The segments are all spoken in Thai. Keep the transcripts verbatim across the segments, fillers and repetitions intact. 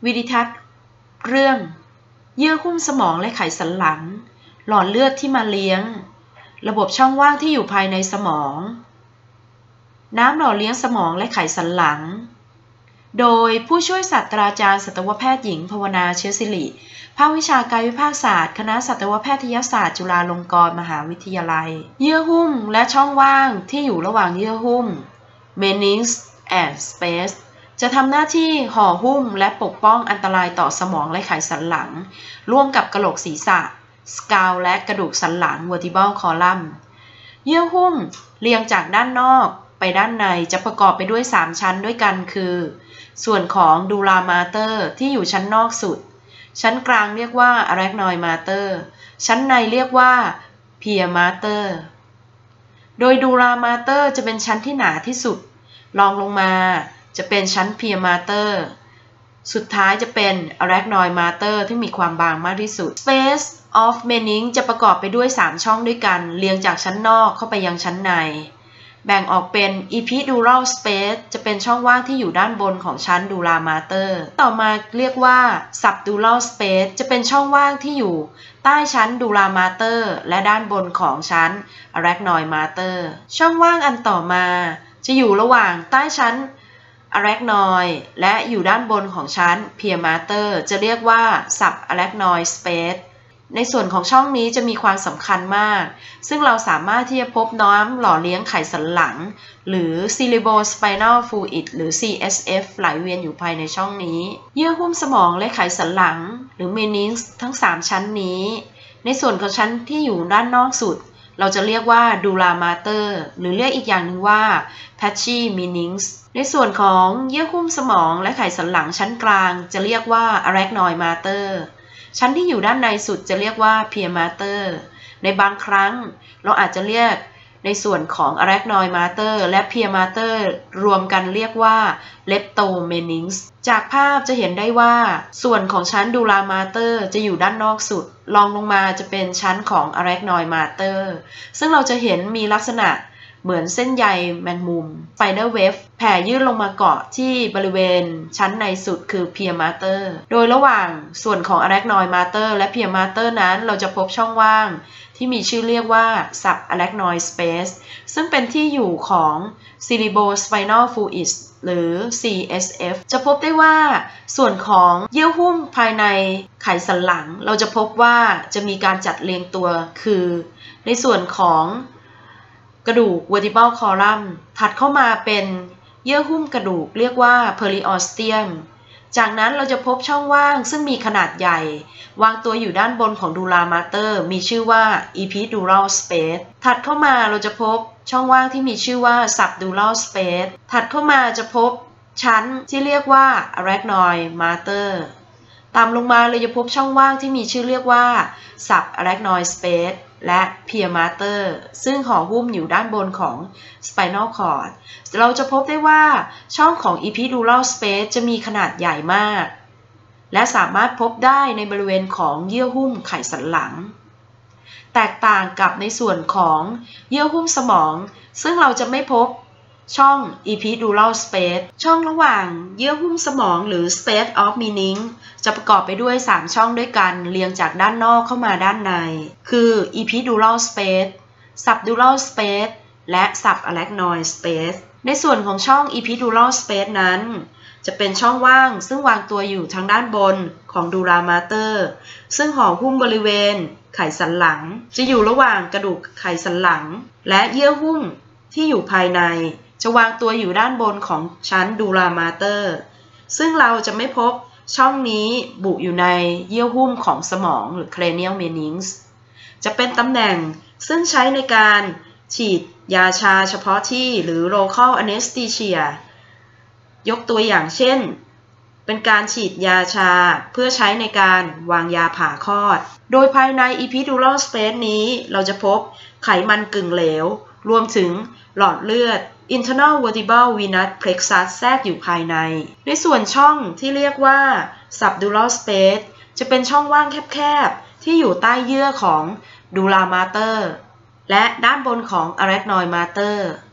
วิดิทัศน์เรื่องเยื่อหุ้มสมองและไขสันหลังหลอดเลือดที่มาเลี้ยงระบบช่องว่างที่อยู่ภายในสมองน้ำหล่อเลี้ยงสมองและไขสันหลังโดยผู้ช่วยศาสตราจารย์สัตวแพทย์หญิงภาวนาเชื้อศิริภาควิชากายวิภาคศาสตร์คณะสัตวแพทยศาสตร์จุฬาลงกรณ์มหาวิทยาลัยเยื่อหุ้มและช่องว่างที่อยู่ระหว่างเยื่อหุ้ม meninx and space จะทำหน้าที่ห่อหุ้มและปกป้องอันตรายต่อสมองและไขสันหลังร่วมกับกะโหลกศีรษะสกาลและกระดูกสันหลัง vertebral column เยื่อหุ้มเรียงจากด้านนอกไปด้านในจะประกอบไปด้วยสามชั้นด้วยกันคือส่วนของดูลามาเตอร์ที่อยู่ชั้นนอกสุดชั้นกลางเรียกว่าอะแรคนอยด์มาเตอร์ชั้นในเรียกว่าเพียมาเตอร์โดยดูลามาเตอร์จะเป็นชั้นที่หนาที่สุดรองลงมาจะเป็นชั้นเพียมาเตอร์สุดท้ายจะเป็นอะแรคนอยด์มาเตอร์ที่มีความบางมากที่สุด Space of Meninx จะประกอบไปด้วยสามช่องด้วยกันเรียงจากชั้นนอกเข้าไปยังชั้นในแบ่งออกเป็น epidural space จะเป็นช่องว่างที่อยู่ด้านบนของชั้นดูลามาเตอร์ต่อมาเรียกว่า subdural space จะเป็นช่องว่างที่อยู่ใต้ชั้นดูลามาเตอร์และด้านบนของชั้น arachnoid mater ช่องว่างอันต่อมาจะอยู่ระหว่างใต้ชั้น arachnoid และอยู่ด้านบนของชั้น pia mater จะเรียกว่า subarachnoid spaceในส่วนของช่องนี้จะมีความสำคัญมากซึ่งเราสามารถที่จะพบน้ำหล่อเลี้ยงไขสันหลังหรือ cerebrospinal fluid หรือ ซี เอส เอฟ ไหลเวียนอยู่ภายในช่องนี้เยื่อหุ้มสมองและไขสันหลังหรือ meninx ทั้งสามชั้นนี้ในส่วนของชั้นที่อยู่ด้านนอกสุดเราจะเรียกว่า dura mater หรือเรียกอีกอย่างหนึ่งว่า patchy meninx ในส่วนของเยื่อหุ้มสมองและไขสันหลังชั้นกลางจะเรียกว่า arachnoid materชั้นที่อยู่ด้านในสุดจะเรียกว่า pia mater ในบางครั้งเราอาจจะเรียกในส่วนของ arachnoid mater และ pia mater รวมกันเรียกว่า leptomeninx จากภาพจะเห็นได้ว่าส่วนของชั้น dura mater จะอยู่ด้านนอกสุดรองลงมาจะเป็นชั้นของ arachnoid mater ซึ่งเราจะเห็นมีลักษณะเหมือนเส้นใยแมงมุม spider web แผ่ยื่นลงมาเกาะที่บริเวณชั้นในสุดคือ pia mater โดยระหว่างส่วนของ arachnoid mater และ pia mater นั้นเราจะพบช่องว่างที่มีชื่อเรียกว่า subarachnoid space ซึ่งเป็นที่อยู่ของ cerebrospinal fluid หรือ ซี เอส เอฟ จะพบได้ว่าส่วนของเยื่อหุ้มภายในไขสันหลังเราจะพบว่าจะมีการจัดเรียงตัวคือในส่วนของกระดูก vertebral column ถัดเข้ามาเป็นเยื่อหุ้มกระดูกเรียกว่า periosteum จากนั้นเราจะพบช่องว่างซึ่งมีขนาดใหญ่วางตัวอยู่ด้านบนของ dura mater มีชื่อว่า epidural space ถัดเข้ามาเราจะพบช่องว่างที่มีชื่อว่า subdural space ถัดเข้ามาจะพบชั้นที่เรียกว่า arachnoid mater ตามลงมาเราจะพบช่องว่างที่มีชื่อเรียกว่า subarachnoid spaceและ pia mater ซึ่งห่อหุ้มอยู่ด้านบนของ spinal cord เราจะพบได้ว่าช่องของ epidural space จะมีขนาดใหญ่มากและสามารถพบได้ในบริเวณของเยื่อหุ้มไขสันหลังแตกต่างกับในส่วนของเยื่อหุ้มสมองซึ่งเราจะไม่พบช่อง epidural space ช่องระหว่างเยื่อหุ้มสมองหรือ space of meninx จะประกอบไปด้วยสามช่องด้วยกันเรียงจากด้านนอกเข้ามาด้านในคือ epidural space subdural space และ subarachnoid space ในส่วนของช่อง epidural space นั้นจะเป็นช่องว่างซึ่งวางตัวอยู่ทางด้านบนของ dura mater ซึ่งห่อหุ้มบริเวณไขสันหลังจะอยู่ระหว่างกระดูกไขสันหลังและเยื่อหุ้มที่อยู่ภายในจะวางตัวอยู่ด้านบนของชั้น dura mater ซึ่งเราจะไม่พบช่องนี้บุอยู่ในเยื่อหุ้มของสมองหรือ cranial meninx จะเป็นตำแหน่งซึ่งใช้ในการฉีดยาชาเฉพาะที่หรือ local anesthesia ยกตัวอย่างเช่นเป็นการฉีดยาชาเพื่อใช้ในการวางยาผ่าคลอดโดยภายใน epidural space นี้เราจะพบไขมันกึ่งเหลวรวมถึงหลอดเลือด internal vertebral venous plexus แทรกอยู่ภายในในส่วนช่องที่เรียกว่า subdural space จะเป็นช่องว่างแคบๆที่อยู่ใต้เยื่อของ dura mater และด้านบนของ arachnoid mater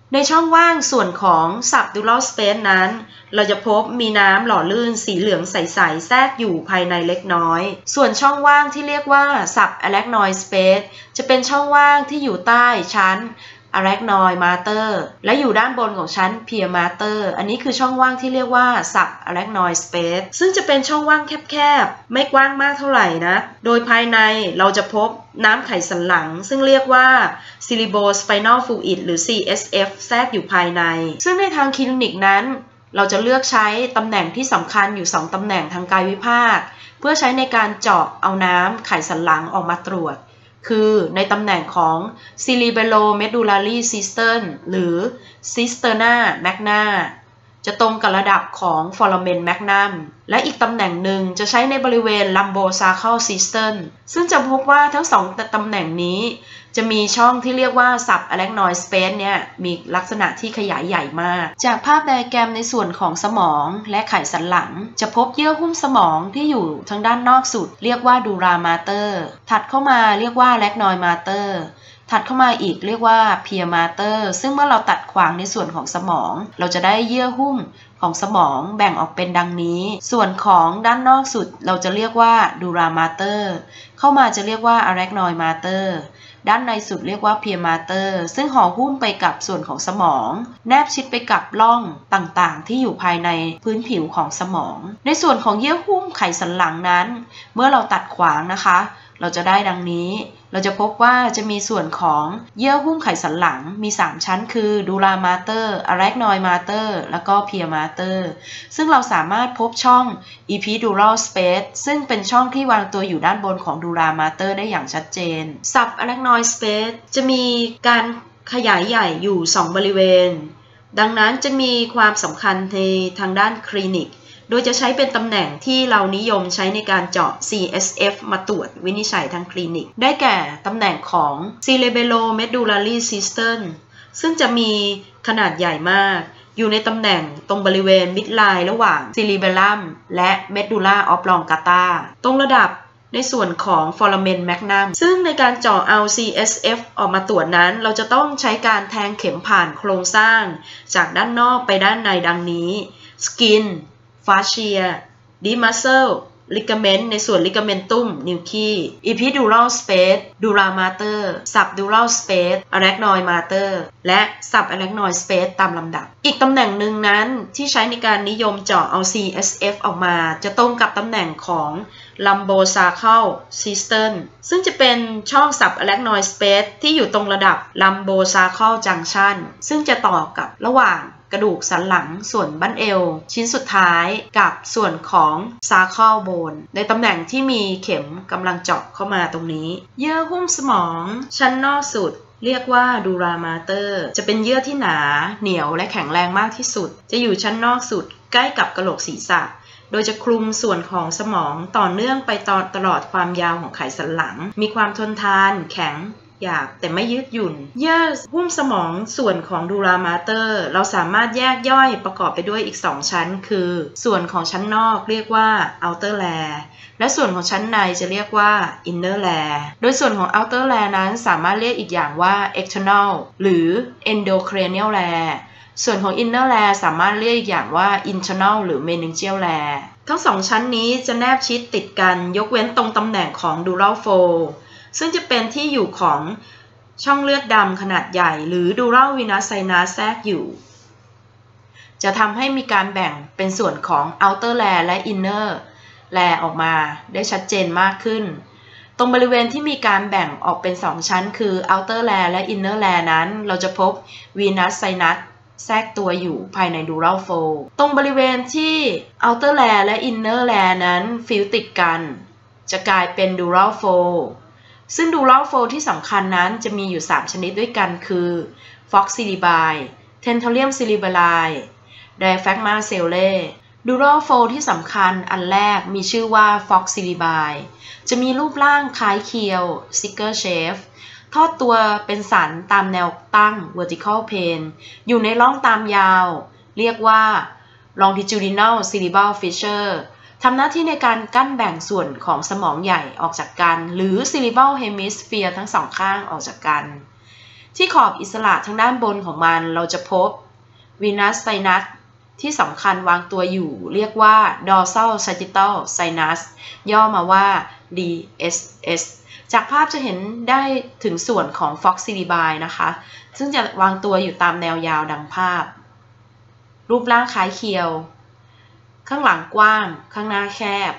ในช่องว่างส่วนของ subdural space นั้นเราจะพบมีน้ำหล่อลื่นสีเหลืองใสๆแทรกอยู่ภายในเล็กน้อยส่วนช่องว่างที่เรียกว่า subarachnoid space จะเป็นช่องว่างที่อยู่ใต้ชั้นarachnoid mater และอยู่ด้านบนของชั้น pia mater อันนี้คือช่องว่างที่เรียกว่า subarachnoid space ซึ่งจะเป็นช่องว่างแคบๆไม่กว้างมากเท่าไหร่นะโดยภายในเราจะพบน้ำไขสันหลังซึ่งเรียกว่า cerebrospinal fluid หรือ ซี เอส เอฟ แทรกอยู่ภายในซึ่งในทางคลินิกนั้นเราจะเลือกใช้ตำแหน่งที่สำคัญอยู่สองตำแหน่งทางกายวิภาคเพื่อใช้ในการเจาะเอาน้ำไขสันหลังออกมาตรวจคือในตำแหน่งของ cerebellomedullary cistern หรือ cisterna magna จะตรงกับระดับของ foramen magnum และอีกตำแหน่งหนึ่งจะใช้ในบริเวณ lumbosacral cistern ซึ่งจะพบว่าทั้งสองตำแหน่งนี้จะมีช่องที่เรียกว่า subarachnoid space เนี่ยมีลักษณะที่ขยายใหญ่มากจากภาพไดอะแกรมในส่วนของสมองและไขสันหลังจะพบเยื่อหุ้มสมองที่อยู่ทางด้านนอกสุดเรียกว่า dura mater ถัดเข้ามาเรียกว่า arachnoid mater ถัดเข้ามาอีกเรียกว่า pia mater ซึ่งเมื่อเราตัดขวางในส่วนของสมองเราจะได้เยื่อหุ้มของสมองแบ่งออกเป็นดังนี้ส่วนของด้านนอกสุดเราจะเรียกว่า dura mater เข้ามาจะเรียกว่า arachnoid materด้านในสุดเรียกว่า pia mater ซึ่งห่อหุ้มไปกับส่วนของสมองแนบชิดไปกับร่องต่างๆที่อยู่ภายในพื้นผิวของสมองในส่วนของเยื่อหุ้มไขสันหลังนั้นเมื่อเราตัดขวางนะคะเราจะได้ดังนี้เราจะพบว่าจะมีส่วนของเยื่อหุ้มไขสันหลังมีสามชั้นคือ dura mater arachnoid mater แล้วก็ pia mater ซึ่งเราสามารถพบช่อง epidural space ซึ่งเป็นช่องที่วางตัวอยู่ด้านบนของ dura mater ได้อย่างชัดเจน subarachnoid space จะมีการขยายใหญ่อยู่สองบริเวณดังนั้นจะมีความสำคัญในทางด้านคลินิกโดยจะใช้เป็นตำแหน่งที่เรานิยมใช้ในการเจาะ ซี เอส เอฟ มาตรวจวินิจฉัยทางคลินิกได้แก่ตำแหน่งของ cerebellomedullary cistern ซึ่งจะมีขนาดใหญ่มากอยู่ในตำแหน่งตรงบริเวณ midline ระหว่าง cerebellum และ medulla oblongata ตรงระดับในส่วนของ foramen magnum ซึ่งในการเจาะเอา ซี เอส เอฟ ออกมาตรวจนั้นเราจะต้องใช้การแทงเข็มผ่านโครงสร้างจากด้านนอกไปด้านในดังนี้ skin fascia deep muscle ligament ในส่วน ligamentum nuchae epidural space dura mater subdural space arachnoid mater และ subarachnoid space ตามลำดับอีกตำแหน่งหนึ่งนั้นที่ใช้ในการนิยมเจาะเอา ซี เอส เอฟ ออกมาจะตรงกับตำแหน่งของ lumbosacral cistern ซึ่งจะเป็นช่อง subarachnoid space ที่อยู่ตรงระดับ lumbosacral junction ซึ่งจะต่อกับระหว่างกระดูกสันหลังส่วนบั้นเอวชิ้นสุดท้ายกับส่วนของ sacral bone ในตำแหน่งที่มีเข็มกำลังเจาะเข้ามาตรงนี้เยื่อหุ้มสมองชั้นนอกสุดเรียกว่า dura mater จะเป็นเยื่อที่หนาเหนียวและแข็งแรงมากที่สุดจะอยู่ชั้นนอกสุดใกล้กับกะโหลกศีรษะโดยจะคลุมส่วนของสมองต่อเนื่องไปตลอดความยาวของไขสันหลังมีความทนทานแข็งหยาบแต่ไม่ยืดหยุ่นเยื่อหุ้มสมองส่วนของ dura mater เราสามารถแยกย่อยประกอบไปด้วยอีกสองชั้นคือส่วนของชั้นนอกเรียกว่า outer layer และส่วนของชั้นในจะเรียกว่า inner layer โดยส่วนของ outer layer นั้นสามารถเรียกอีกอย่างว่า external หรือ endocranial layer ส่วนของ inner layer สามารถเรียกอีกอย่างว่า internal หรือ meningeal layer ทั้งสองชั้นนี้จะแนบชิดติดกันยกเว้นตรงตำแหน่งของ dural foldซึ่งจะเป็นที่อยู่ของช่องเลือดดำขนาดใหญ่หรือ dural venous sinus แทรกอยู่จะทำให้มีการแบ่งเป็นส่วนของ outer layer และ inner layer ออกมาได้ชัดเจนมากขึ้นตรงบริเวณที่มีการแบ่งออกเป็นสองชั้นคือ outer layer และ inner layer นั้นเราจะพบ venous sinus แทรกตัวอยู่ภายใน dural fold ตรงบริเวณที่ outer layer และ inner layer นั้นฟิลติดกันจะกลายเป็น dural foldซึ่ง dural fold ที่สำคัญนั้นจะมีอยู่สามชนิดด้วยกันคือ fox cerebri tentorium cerebelli diaphragma cellae dural fold ที่สำคัญอันแรกมีชื่อว่า fox cerebri จะมีรูปร่างคล้ายเคียว sickle shape ทอดตัวเป็นสันตามแนวตั้ง vertical plane อยู่ในร่องตามยาวเรียกว่า longitudinal cerebral fissureทำหน้าที่ในการกั้นแบ่งส่วนของสมองใหญ่ออกจากกันหรือ cerebral hemisphere ทั้งสองข้างออกจากกันที่ขอบอิสระทางด้านบนของมันเราจะพบวีนัสไซนัสที่สำคัญวางตัวอยู่เรียกว่า dorsal sagittal sinus ย่อมาว่า ดี เอส เอส จากภาพจะเห็นได้ถึงส่วนของ Foxillibi นะคะซึ่งจะวางตัวอยู่ตามแนวยาวดังภาพรูปร่างคล้ายเคียวข้างหลังกว้างข้างหน้าแคบ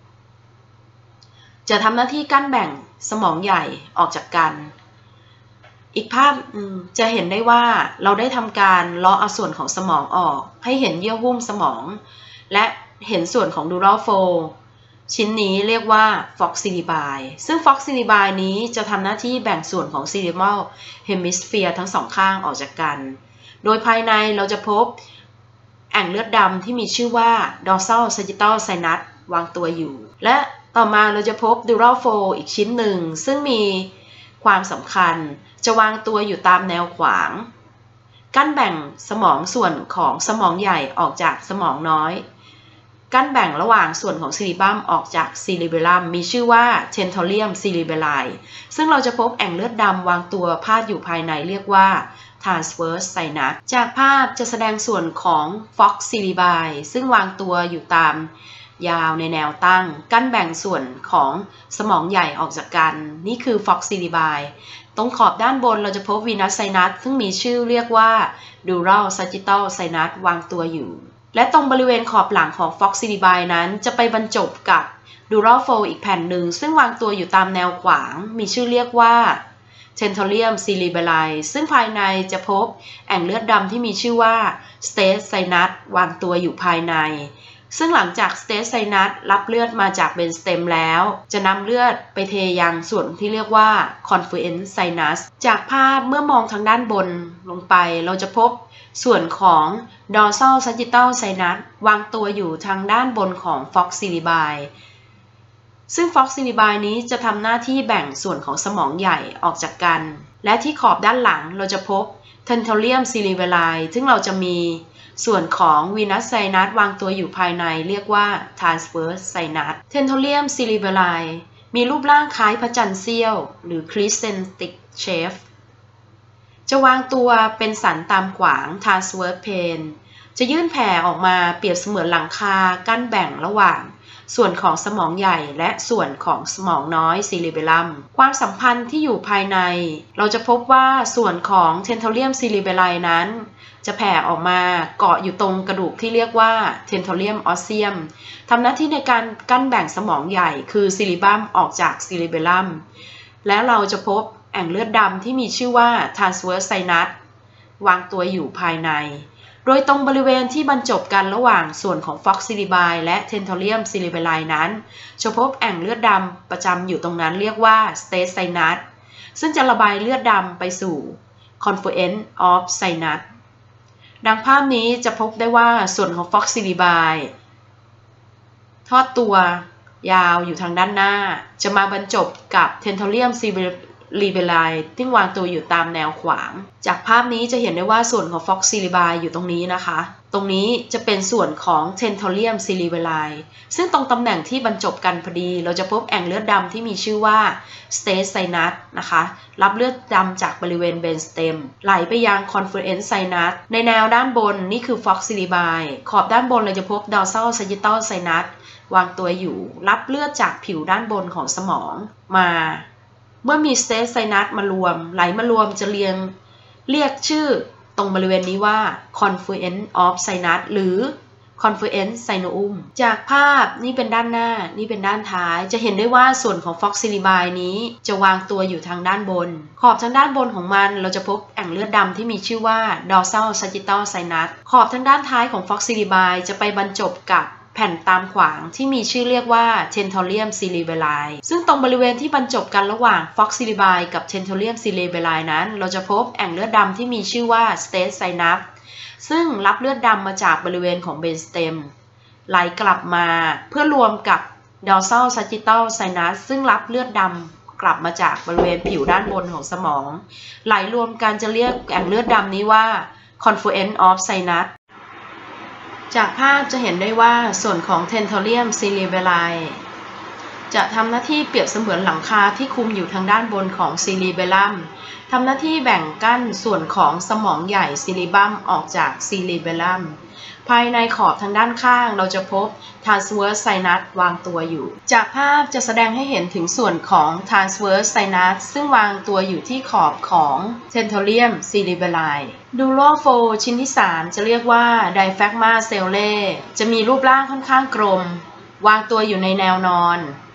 จะทำหน้าที่กั้นแบ่งสมองใหญ่ออกจากกันอีกภาพจะเห็นได้ว่าเราได้ทำการเลาะเอาส่วนของสมองออกให้เห็นเยื่อหุ้มสมองและเห็นส่วนของ dural fold ชิ้นนี้เรียกว่า Foxillibi ซึ่ง Foxillibi นี้จะทำหน้าที่แบ่งส่วนของ cerebral hemisphere ทั้งสองข้างออกจากกันโดยภายในเราจะพบแอ่งเลือดดำที่มีชื่อว่า dorsal sagittal sinus วางตัวอยู่และต่อมาเราจะพบ dural fold อีกชิ้นหนึ่งซึ่งมีความสำคัญจะวางตัวอยู่ตามแนวขวางกั้นแบ่งสมองส่วนของสมองใหญ่ออกจากสมองน้อยกั้นแบ่งระหว่างส่วนของ cerebellum ออกจาก cerebellum มีชื่อว่า tentorium cerebelli ซึ่งเราจะพบแอ่งเลือดดำวางตัวพาดอยู่ภายในเรียกว่า transverse sinus จากภาพจะแสดงส่วนของ Foxillibi ซึ่งวางตัวอยู่ตามยาวในแนวตั้งกั้นแบ่งส่วนของสมองใหญ่ออกจากกันนี่คือ Foxillibi ตรงขอบด้านบนเราจะพบ Venous sinus ซึ่งมีชื่อเรียกว่า dural sagittal sinus วางตัวอยู่และตรงบริเวณขอบหลังของ Foxillibi นั้นจะไปบรรจบกับ dural fold อีกแผ่นหนึ่งซึ่งวางตัวอยู่ตามแนวขวางมีชื่อเรียกว่า tentorium cerebelli ซึ่งภายในจะพบแอ่งเลือดดำที่มีชื่อว่า state sinus วางตัวอยู่ภายในซึ่งหลังจาก state sinus รับเลือดมาจาก brain stem แล้วจะนำเลือดไปเทยังส่วนที่เรียกว่า confluent sinus จากภาพเมื่อมองทางด้านบนลงไปเราจะพบส่วนของ dorsal sagittal sinus วางตัวอยู่ทางด้านบนของ Foxillibi ซึ่ง Foxillibi นี้จะทำหน้าที่แบ่งส่วนของสมองใหญ่ออกจากกันและที่ขอบด้านหลังเราจะพบ tentorium cerebelli ซึ่งเราจะมีส่วนของ Venous sinus วางตัวอยู่ภายในเรียกว่า transverse sinus tentorium cerebelli มีรูปร่างคล้ายพระจันทร์เสี้ยวหรือ crescentic shape จะวางตัวเป็นสันตามขวาง transverse plane จะยื่นแผ่ออกมาเปรียบเสมือนหลังคากั้นแบ่งระหว่างส่วนของสมองใหญ่และส่วนของสมองน้อย cerebellum ความสัมพันธ์ที่อยู่ภายในเราจะพบว่าส่วนของ tentorium cerebelli นั้นจะแผ่ออกมาเกาะอยู่ตรงกระดูกที่เรียกว่า tentorium osseum ทำหน้าที่ในการกั้นแบ่งสมองใหญ่คือ cerebellum ออกจาก cerebellum แล้วเราจะพบแอ่งเลือดดำที่มีชื่อว่า transverse sinus วางตัวอยู่ภายในโดยตรงบริเวณที่บรรจบกันระหว่างส่วนของ Foxillibi และ tentorium cerebelli นั้นจะพบแอ่งเลือดดำประจำอยู่ตรงนั้นเรียกว่า state sinus ซึ่งจะระบายเลือดดำไปสู่ confluent of sinus ดังภาพนี้จะพบได้ว่าส่วนของ Foxillibi ทอดตัวยาวอยู่ทางด้านหน้าจะมาบรรจบกับ tentorium cerebelli ที่วางตัวอยู่ตามแนวขวางจากภาพนี้จะเห็นได้ว่าส่วนของ Foxillibi อยู่ตรงนี้นะคะตรงนี้จะเป็นส่วนของ tentorium cerebelli ซึ่งตรงตำแหน่งที่บรรจบกันพอดีเราจะพบแอ่งเลือดดำที่มีชื่อว่า state sinus นะคะรับเลือดดำจากบริเวณ brain stem ไหลไปยัง confluent sinus ในแนวด้านบนนี่คือ Foxillibi ขอบด้านบนเราจะพบ dorsal sagittal sinus วางตัวอยู่รับเลือดจากผิวด้านบนของสมองมาเมื่อมี state sinus มารวมไหลมารวมจะเรียงเรียกชื่อตรงบริเวณนี้ว่า confluent of sinus หรือ confluent sinuum จากภาพนี่เป็นด้านหน้านี่เป็นด้านท้ายจะเห็นได้ว่าส่วนของ Foxillibi นี้จะวางตัวอยู่ทางด้านบนขอบทางด้านบนของมันเราจะพบแอ่งเลือดดำที่มีชื่อว่า dorsal sagittal sinus ขอบทางด้านท้ายของ Foxillibi จะไปบรรจบกับแผ่นตามขวางที่มีชื่อเรียกว่า tentorium cerebelli ซึ่งตรงบริเวณที่บรรจบกันระหว่าง Foxillibi กับ tentorium cerebelli นั้นเราจะพบแอ่งเลือดดำที่มีชื่อว่า state sinus ซึ่งรับเลือดดำมาจากบริเวณของ brain stem ไหลกลับมาเพื่อรวมกับ dorsal sagittal sinus ซึ่งรับเลือดดำกลับมาจากบริเวณผิวด้านบนของสมองไหลรวมกันจะเรียกแอ่งเลือดดำนี้ว่า confluent of sinusจากภาพจะเห็นได้ว่าส่วนของ tentorium cerebelli จะทำหน้าที่เปรียบเสมือนหลังคาที่คุมอยู่ทางด้านบนของซีรีเบลลัมทำหน้าที่แบ่งกั้นส่วนของสมองใหญ่ซีรีบัมออกจากซีรีเบลลัมภายในขอบทางด้านข้างเราจะพบ transverse sinus วางตัวอยู่จากภาพจะแสดงให้เห็นถึงส่วนของ transverse sinus ซึ่งวางตัวอยู่ที่ขอบของ tentorium cerebelli dural fold ชิ้นที่สามจะเรียกว่า diaphragma cellae จะมีรูปร่างค่อนข้างกลมวางตัวอยู่ในแนวนอน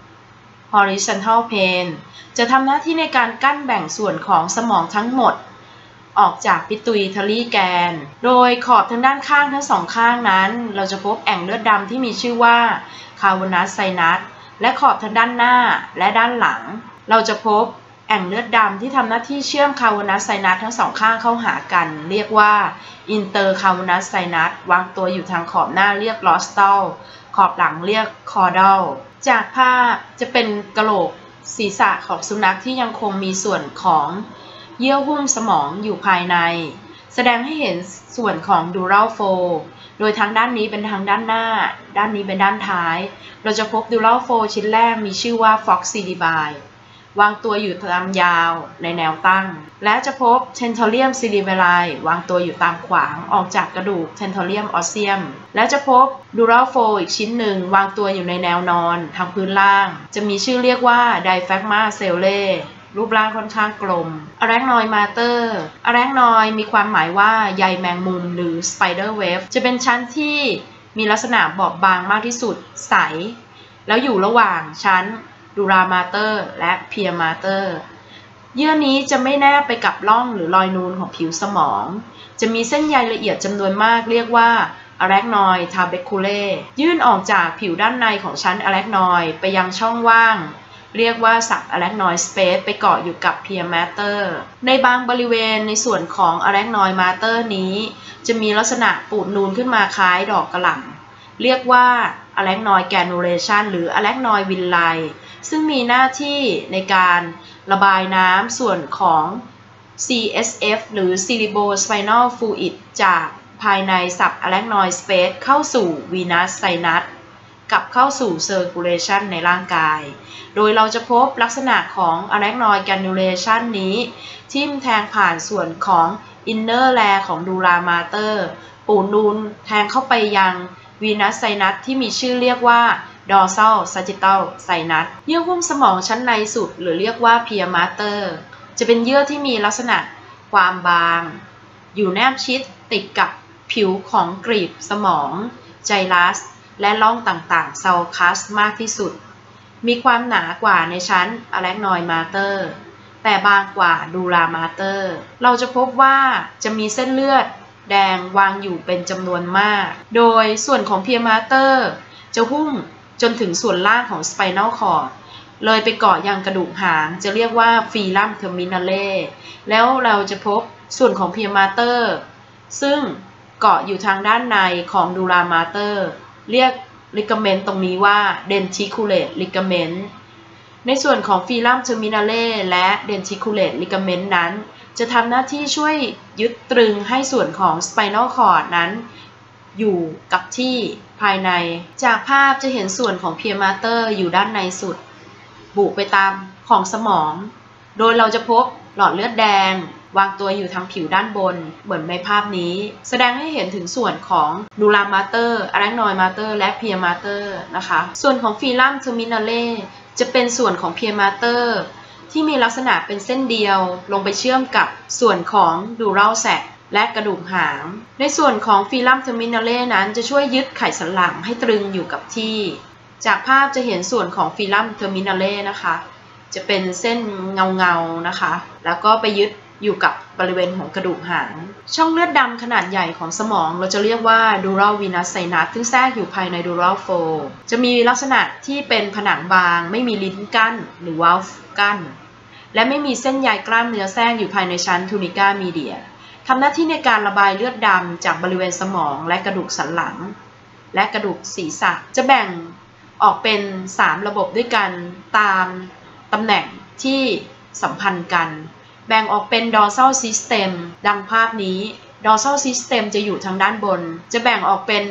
horizontal plane จะทำหน้าที่ในการกั้นแบ่งส่วนของสมองทั้งหมดออกจาก pituitary gland โดยขอบทางด้านข้างทั้งสองข้างนั้นเราจะพบแอ่งเลือดดำที่มีชื่อว่า cavernous sinus และขอบทางด้านหน้าและด้านหลังเราจะพบแอ่งเลือดดำที่ทำหน้าที่เชื่อม cavernous sinus ทั้งสองข้างเข้าหากันเรียกว่า intercavernous sinus วางตัวอยู่ทางขอบหน้าเรียก rostral ขอบหลังเรียก caudal จากภาพจะเป็นกะโหลกศีรษะของสุนัขที่ยังคงมีส่วนของเยื่อหุ้มสมองอยู่ภายในแสดงให้เห็นส่วนของ dural fold โดยทางด้านนี้เป็นทางด้านหน้าด้านนี้เป็นด้านท้ายเราจะพบ dural fold ชิ้นแรกมีชื่อว่า fox cerebri วางตัวอยู่ตามยาวในแนวตั้งและจะพบ tentorium cerebelli วางตัวอยู่ตามขวางออกจากกระดูก tentorium osseum และจะพบ dural fold อีกชิ้นหนึ่งวางตัวอยู่ในแนวนอนทางพื้นล่างจะมีชื่อเรียกว่า diaphragma cellaeรูปร่างค่อนข้างกลม arachnoid mater arachnoid มีความหมายว่าใยแมงมุมหรือ spider web จะเป็นชั้นที่มีลักษณะบอบบางมากที่สุดใสแล้วอยู่ระหว่างชั้น dura mater และ pia mater เยื่อนี้จะไม่แนบไปกับร่องหรือรอยนูนของผิวสมองจะมีเส้นใยละเอียดจำนวนมากเรียกว่า arachnoid trabeculae ยื่นออกจากผิวด้านในของชั้น arachnoid ไปยังช่องว่างเรียกว่า subarachnoid space ไปเกาะอยู่กับ pia mater ในบางบริเวณในส่วนของ arachnoid mater นี้จะมีลักษณะปูดนูนขึ้นมาคล้ายดอกกระหล่ำเรียกว่า arachnoid granulation หรือ arachnoid villi ซึ่งมีหน้าที่ในการระบายน้ำส่วนของ ซี เอส เอฟ หรือ cerebrospinal fluid จากภายใน subarachnoid space เข้าสู่ venous sinusกลับเข้าสู่ circulation ในร่างกายโดยเราจะพบลักษณะของ arachnoid granulation นี้ทิ่มแทงผ่านส่วนของ inner layer ของ dura mater ปูดนูนแทงเข้าไปยัง venous sinus ที่มีชื่อเรียกว่า dorsal sagittal sinus เยื่อหุ้มสมองชั้นในสุดหรือเรียกว่า pia mater จะเป็นเยื่อที่มีลักษณะความบางอยู่แนบชิดติดกับผิวของกรีบสมองไจลัสและร่องต่างๆเซลคัสมากที่สุดมีความหนากว่าในชั้น arachnoid mater แต่บางกว่า dura mater เราจะพบว่าจะมีเส้นเลือดแดงวางอยู่เป็นจำนวนมากโดยส่วนของ pia mater จะหุ้มจนถึงส่วนล่างของ spinal cord เลยไปเกาะยังกระดูกหางจะเรียกว่า filum terminale แล้วเราจะพบส่วนของ pia mater ซึ่งเกาะอยู่ทางด้านในของ dura materเรียก ligament ตรงนี้ว่า denticulate ligament ในส่วนของ filum terminale และ denticulate ligament นั้นจะทำหน้าที่ช่วยยึดตรึงให้ส่วนของ spinal cord นั้นอยู่กับที่ภายในจากภาพจะเห็นส่วนของ pia mater อยู่ด้านในสุดบุไปตามของสมองโดยเราจะพบหลอดเลือดแดงวางตัวอยู่ทางผิวด้านบนเหมือนในภาพนี้แสดงให้เห็นถึงส่วนของ dura mater arachnoid mater และ pia mater นะคะส่วนของ filum terminale จะเป็นส่วนของ pia mater ที่มีลักษณะเป็นเส้นเดียวลงไปเชื่อมกับส่วนของ dural sac และกระดูกหางในส่วนของ filum terminale นั้นจะช่วยยึดไขสันหลังให้ตรึงอยู่กับที่จากภาพจะเห็นส่วนของ filum terminale นะคะจะเป็นเส้นเงาๆนะคะแล้วก็ไปยึดอยู่กับบริเวณของกระดูกหางช่องเลือดดำขนาดใหญ่ของสมองเราจะเรียกว่า dural venous sinus ซึ่งแทรกอยู่ภายใน dural fold จะมีลักษณะที่เป็นผนังบางไม่มีลิ้นกั้นหรือ valve กั้นและไม่มีเส้นใยกล้ามเนื้อแทรกอยู่ภายในชั้น tunica media ทำหน้าที่ในการระบายเลือดดำจากบริเวณสมองและกระดูกสันหลังและกระดูกศีรษะจะแบ่งออกเป็นสามระบบด้วยกันตามตำแหน่งที่สัมพันธ์กันแบ่งออกเป็น dorsal system ดังภาพนี้ dorsal system จะอยู่ทางด้านบนจะแบ่งออกเป็น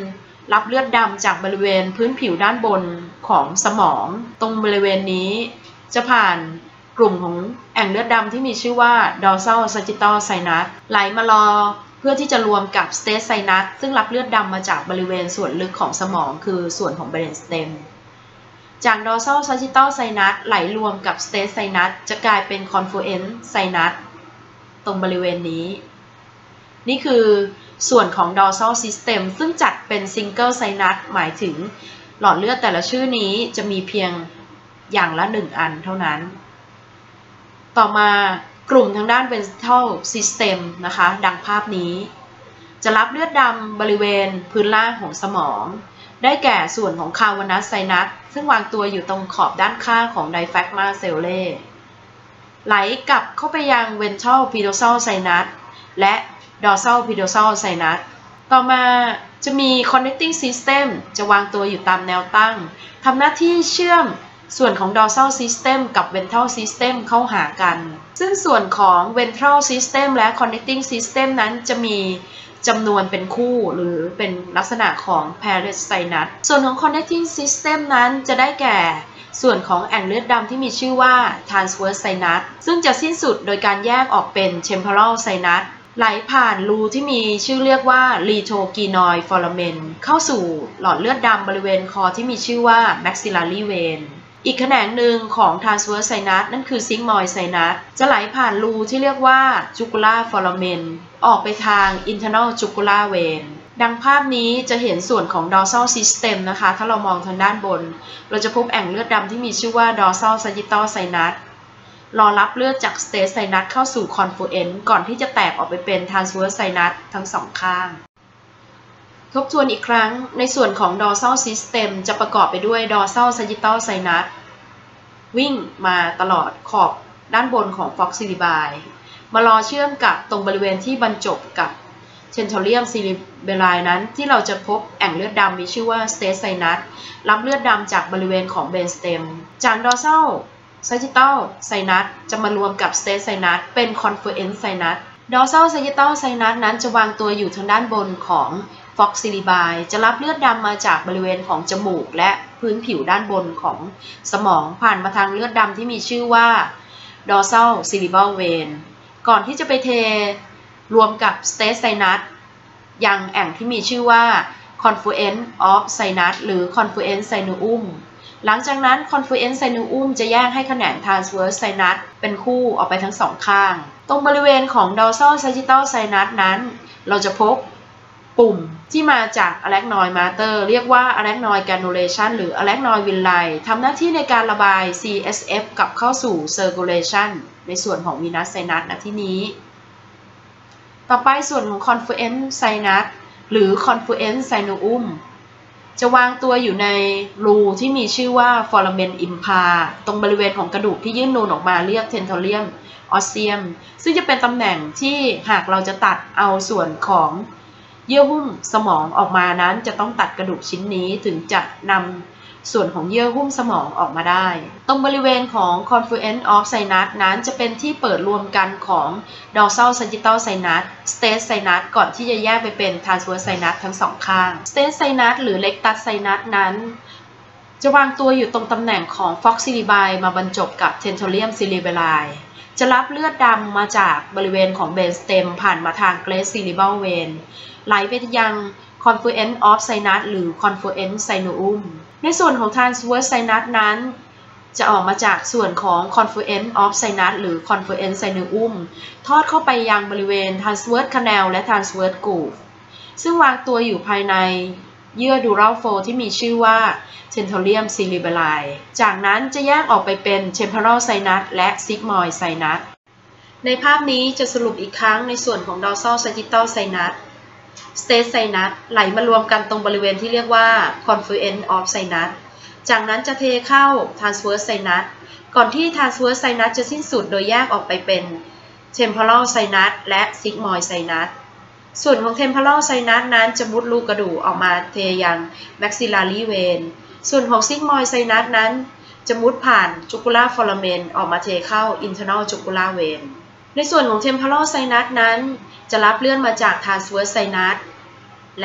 รับเลือดดำจากบริเวณพื้นผิวด้านบนของสมองตรงบริเวณนี้จะผ่านกลุ่มของแอ่งเลือดดำที่มีชื่อว่า dorsal sagittal sinus ไหลมารอเพื่อที่จะรวมกับ state sinus ซึ่งรับเลือดดำมาจากบริเวณส่วนลึกของสมองคือส่วนของ brain stem จาก dorsal sagittal sinus ไหลรวมกับ state sinus จะกลายเป็น confluent sinus ตรงบริเวณนี้นี่คือส่วนของ dorsal system ซึ่งจัดเป็น single sinus หมายถึงหลอดเลือดแต่ละชื่อนี้จะมีเพียงอย่างละหนึ่งอันเท่านั้นต่อมากลุ่มทางด้าน ventral system นะคะดังภาพนี้จะรับเลือดดำบริเวณพื้นล่างของสมองได้แก่ส่วนของ cavernous sinus ซึ่งวางตัวอยู่ตรงขอบด้านข้างของ diaphragma cellae ไหลกลับเข้าไปยัง ventral pedorsal sinus และ dorsal pedorsal sinus ต่อมาจะมี connecting system จะวางตัวอยู่ตามแนวตั้งทำหน้าที่เชื่อมส่วนของ dorsal system กับ ventral system เข้าหากันซึ่งส่วนของ ventral system และ connecting system นั้นจะมีจำนวนเป็นคู่หรือเป็นลักษณะของ paired sinus ส่วนของ connecting system นั้นจะได้แก่ส่วนของแอ่งเลือดดำที่มีชื่อว่า transverse sinus ซึ่งจะสิ้นสุดโดยการแยกออกเป็น temporal sinus ไหลผ่านรูที่มีชื่อเรียกว่า retrogenoid foramen เข้าสู่หลอดเลือดดำบริเวณคอที่มีชื่อว่า maxillary veinอีกแขนงหนึ่งของ transverse sinus นั่นคือ sigmoid sinus จะไหลผ่านรูที่เรียกว่า jugular foramen ออกไปทาง internal jugular vein ดังภาพนี้จะเห็นส่วนของ dorsal system นะคะถ้าเรามองทางด้านบนเราจะพบแอ่งเลือดดำที่มีชื่อว่า dorsal sagittal sinus รอรับเลือดจาก state sinus เข้าสู่ confluent ก่อนที่จะแตกออกไปเป็น transverse sinus ทั้งสองข้างทบทวนอีกครั้งในส่วนของ dorsal system จะประกอบไปด้วย dorsal sagittal sinus วิ่งมาตลอดขอบด้านบนของ fox cerebri มารอเชื่อมกับตรงบริเวณที่บรรจบกับ tentorium cerebelli นั้นที่เราจะพบแอ่งเลือดดำมีชื่อว่า state sinus รับเลือดดำจากบริเวณของ brain stem จาก dorsal sagittal sinus จะมารวมกับ state sinus เป็น confluent sinus dorsal sagittal sinus นั้นจะวางตัวอยู่ทางด้านบนของfox cerebri จะรับเลือดดำมาจากบริเวณของจมูกและพื้นผิวด้านบนของสมองผ่านมาทางเลือดดำที่มีชื่อว่า dorsal cerebral vein ก่อนที่จะไปเทรวมกับ state sinus ยังแอ่งที่มีชื่อว่า confluent of sinus หรือ confluent sinuum หลังจากนั้น confluent sinuum จะแยกให้แขนง transverse sinus เป็นคู่ออกไปทั้งสองข้างตรงบริเวณของ dorsal sagittal sinus นั้นเราจะพบปุ่มที่มาจาก arachnoid mater เรียกว่า arachnoid granulation หรือ arachnoid villi ทำหน้าที่ในการระบาย ซี เอส เอฟ กลับเข้าสู่ circulation ในส่วนของ venous sinus ณที่นี้ต่อไปส่วนของ confluent sinus หรือ confluent sinuum จะวางตัวอยู่ในรูที่มีชื่อว่า foramen impar ตรงบริเวณของกระดูกที่ยื่นนูนออกมาเรียก tentorium osseum ซึ่งจะเป็นตำแหน่งที่หากเราจะตัดเอาส่วนของเยื่อหุ้มสมองออกมานั้นจะต้องตัดกระดูกชิ้นนี้ถึงจะนำส่วนของเยื่อหุ้มสมองออกมาได้ตรงบริเวณของ confluent of sinus นั้นจะเป็นที่เปิดรวมกันของ dorsal sagittal sinus state sinus ก่อนที่จะแยกไปเป็น transverse sinus ทั้งสองข้าง state sinus หรือ rectus sinus นั้นจะวางตัวอยู่ตรงตำแหน่งของ fox cerebri มาบรรจบกับ tentorium cerebelli จะรับเลือดดำมาจากบริเวณของ brain stem ผ่านมาทาง great cerebral veinไหลไปยัง confluent of sinus หรือ confluent sinuum ในส่วนของ transverse sinus นั้นจะออกมาจากส่วนของ confluent of sinus หรือ confluent sinuum ทอดเข้าไปยังบริเวณ transverse canal และ transverse groove ซึ่งวางตัวอยู่ภายในเยื่อ dural fold ที่มีชื่อว่า tentorium cerebelli จากนั้นจะแยกออกไปเป็น temporal sinus และ sigmoid sinus ในภาพนี้จะสรุปอีกครั้งในส่วนของ dorsal sagittal sinus state sinus ไหลมารวมกันตรงบริเวณที่เรียกว่า confluent of sinus จากนั้นจะเทเข้า transverse sinus ก่อนที่ transverse sinus จะสิ้นสุดโดยแยกออกไปเป็น temporal sinus และ sigmoid sinus ส่วนของ temporal sinus นั้นจะมุดรูกระดูกออกมาเทยัง maxillary vein ส่วนของ sigmoid sinus นั้นจะมุดผ่าน jugular foramen ออกมาเทเข้า internal jugular vein ในส่วนของ temporal sinus นั้นจะรับเลือดมาจาก transverse sinus และ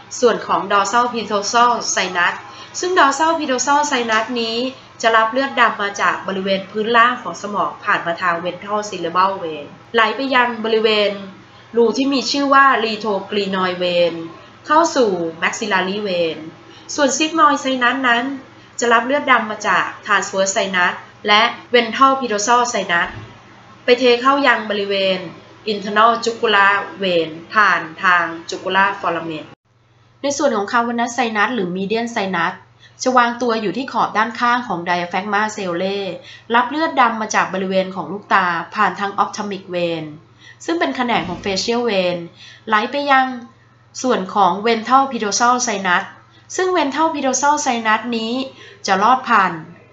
ส่วนของ dorsal pitotal sinus ซึ่ง dorsal pitotal sinus นี้จะรับเลือดดำมาจากบริเวณพื้นล่างของสมองผ่านมาทาง ventral cerebral vein ไหลไปยังบริเวณรูที่มีชื่อว่า retrogrenoid vein เข้าสู่ maxillary vein ส่วน sigmoid sinus นั้นจะรับเลือดดำมาจาก transverse sinus และ ventral pitotal sinus ไปเทเข้ายังบริเวณ internal jugular vein ผ่านทาง jugular foramen ในส่วนของ cavernous sinus หรือ median sinus จะวางตัวอยู่ที่ขอบด้านข้างของ diaphragma cellae รับเลือดดำมาจากบริเวณของลูกตาผ่านทาง ophthalmic vein ซึ่งเป็นแขนงของ facial vein ไหลไปยังส่วนของ ventral pitotal sinus ซึ่ง ventral pitotal sinus นี้จะลอดผ่าน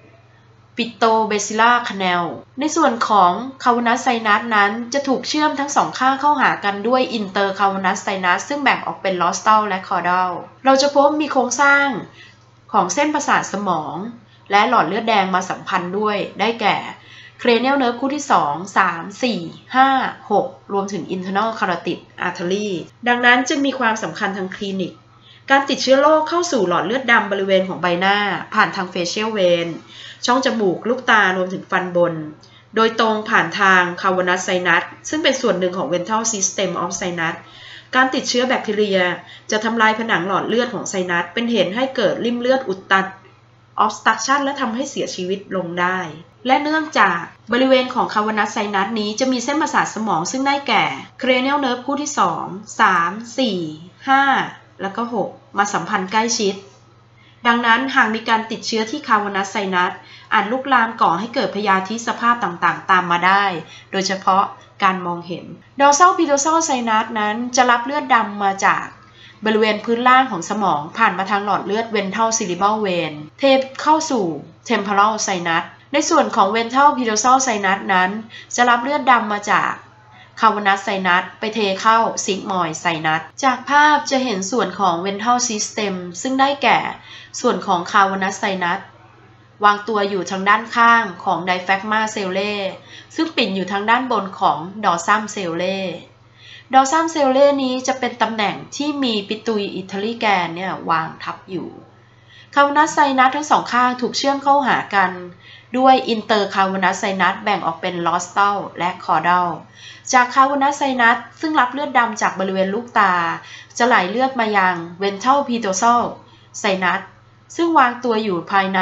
Pito-basilar canal ในส่วนของ cavernous sinus นั้นจะถูกเชื่อมทั้งสองข้างเข้าหากันด้วย intercavernous sinus ซึ่งแบ่งออกเป็น rostral และ caudal เราจะพบมีโครงสร้างของเส้นประสาทสมองและหลอดเลือดแดงมาสัมพันธ์ด้วยได้แก่ cranial nerve คู่ที่สอง สาม สี่ ห้า หก รวมถึง internal carotid artery ดังนั้นจึงมีความสำคัญทางคลินิกการติดเชื้อโรคเข้าสู่หลอดเลือดดำบริเวณของใบหน้าผ่านทาง facial vein ช่องจมูกลูกตารวมถึงฟันบนโดยตรงผ่านทาง cavernous sinus ซึ่งเป็นส่วนหนึ่งของ ventral system of sinus การติดเชื้อแบคทีเรียจะทำลายผนังหลอดเลือดของไซนัสเป็นเหตุให้เกิดริ่มเลือดอุดตัน obstruction และทำให้เสียชีวิตลงได้และเนื่องจากบริเวณของ cavernous sinus นี้จะมีเส้นประสาทสมองซึ่งได้แก่ cranial nerve คู่ที่สอง สาม สี่ ห้า แล้วก็หกมาสัมพันธ์ใกล้ชิดดังนั้นหากมีการติดเชื้อที่ cavernous sinus อาจลุกลามก่อให้เกิดพยาธิสภาพต่างๆตามมาได้โดยเฉพาะการมองเห็น dorsal pitotal sinus นั้นจะรับเลือดดำมาจากบริเวณพื้นล่างของสมองผ่านมาทางหลอดเลือด ventral cerebral vein เทเข้าสู่ temporal sinus ในส่วนของ ventral pitotal sinus นั้นจะรับเลือดดำมาจาก cavernous sinus ไปเทเข้า sigmoid sinus จากภาพจะเห็นส่วนของ ventral system ซึ่งได้แก่ส่วนของ cavernous sinusวางตัวอยู่ทางด้านข้างของ diaphragma cellae ซึ่งปิ่นอยู่ทางด้านบนของ dorsum cellae dorsum cellae นี้จะเป็นตำแหน่งที่มี pituitary gland เนี่ยวางทับอยู่ cavernous sinus ทั้งสองข้างถูกเชื่อมเข้าหากันด้วย intercavernous sinus แบ่งออกเป็น rostral และ caudal จาก cavernous sinus ซึ่งรับเลือดดำจากบริเวณลูกตาจะไหลเลือดมายัง ventral pitotal sinus ซึ่งวางตัวอยู่ภายใน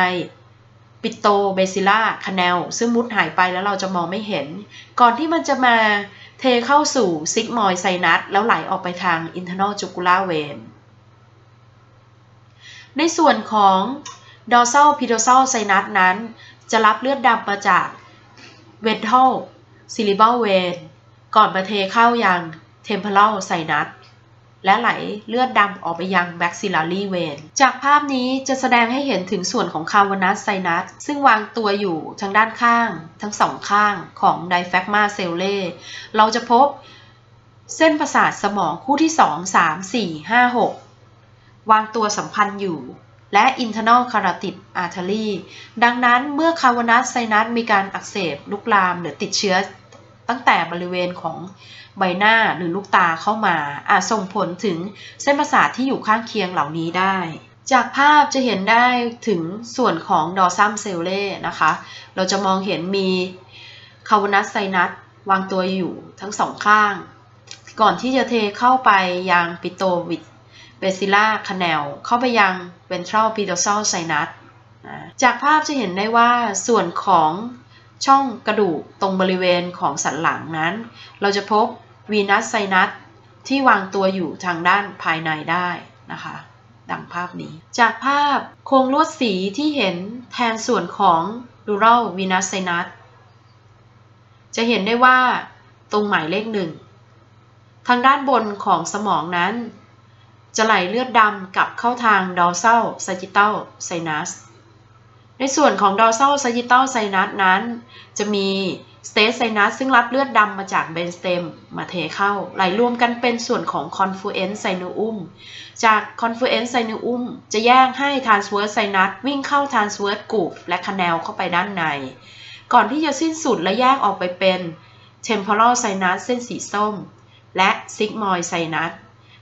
Pito-basilar canal ซึ่งมุดหายไปแล้วเราจะมองไม่เห็นก่อนที่มันจะมาเทเข้าสู่ sigmoid sinus แล้วไหลออกไปทาง internal jugular vein ในส่วนของ dorsal pitotal sinus นั้นจะรับเลือดดำมาจาก ventral cerebral vein ก่อนมาเทเข้ายัง temporal sinusและไหลเลือดดำออกไปยัง maxillary vein จากภาพนี้จะแสดงให้เห็นถึงส่วนของ cavernous sinus ซึ่งวางตัวอยู่ทางด้านข้างทั้งสองข้างของ diaphragma cellae เราจะพบเส้นประสาทสมองคู่ที่สอง สาม สี่ ห้า หกวางตัวสัมพันธ์อยู่และ internal carotid artery ดังนั้นเมื่อ cavernous sinus มีการอักเสบลุกลามหรือติดเชื้อตั้งแต่บริเวณของใบหน้าหรือลูกตาเข้ามาอาจส่งผลถึงเส้นประสาทที่อยู่ข้างเคียงเหล่านี้ได้จากภาพจะเห็นได้ถึงส่วนของ dorsum cellae นะคะเราจะมองเห็นมี cavernous sinus วางตัวอยู่ทั้งสองข้างก่อนที่จะเทเข้าไปยัง Pito-basilar canal เข้าไปยัง ventral pitotal sinus จากภาพจะเห็นได้ว่าส่วนของช่องกระดูกตรงบริเวณของสันหลังนั้นเราจะพบ venous sinus ที่วางตัวอยู่ทางด้านภายในได้นะคะดังภาพนี้จากภาพโครงลวดสีที่เห็นแทนส่วนของ dural venous sinus จะเห็นได้ว่าตรงหมายเลขหนึ่งทางด้านบนของสมองนั้นจะไหลเลือดดำกลับเข้าทาง dorsal sagittal sinus ในส่วนของ dorsal sagittal sinus นั้นจะมี state sinus ซึ่งรับเลือดดำมาจาก brain stem มาเทเข้าไหลรวมกันเป็นส่วนของ confluent sinuum จาก confluent sinuum จะแยกให้ transverse sinus วิ่งเข้า transverse groove และ canal เข้าไปด้านในก่อนที่จะสิ้นสุดและแยกออกไปเป็น temporal sinus เส้นสีส้มและ sigmoid sinus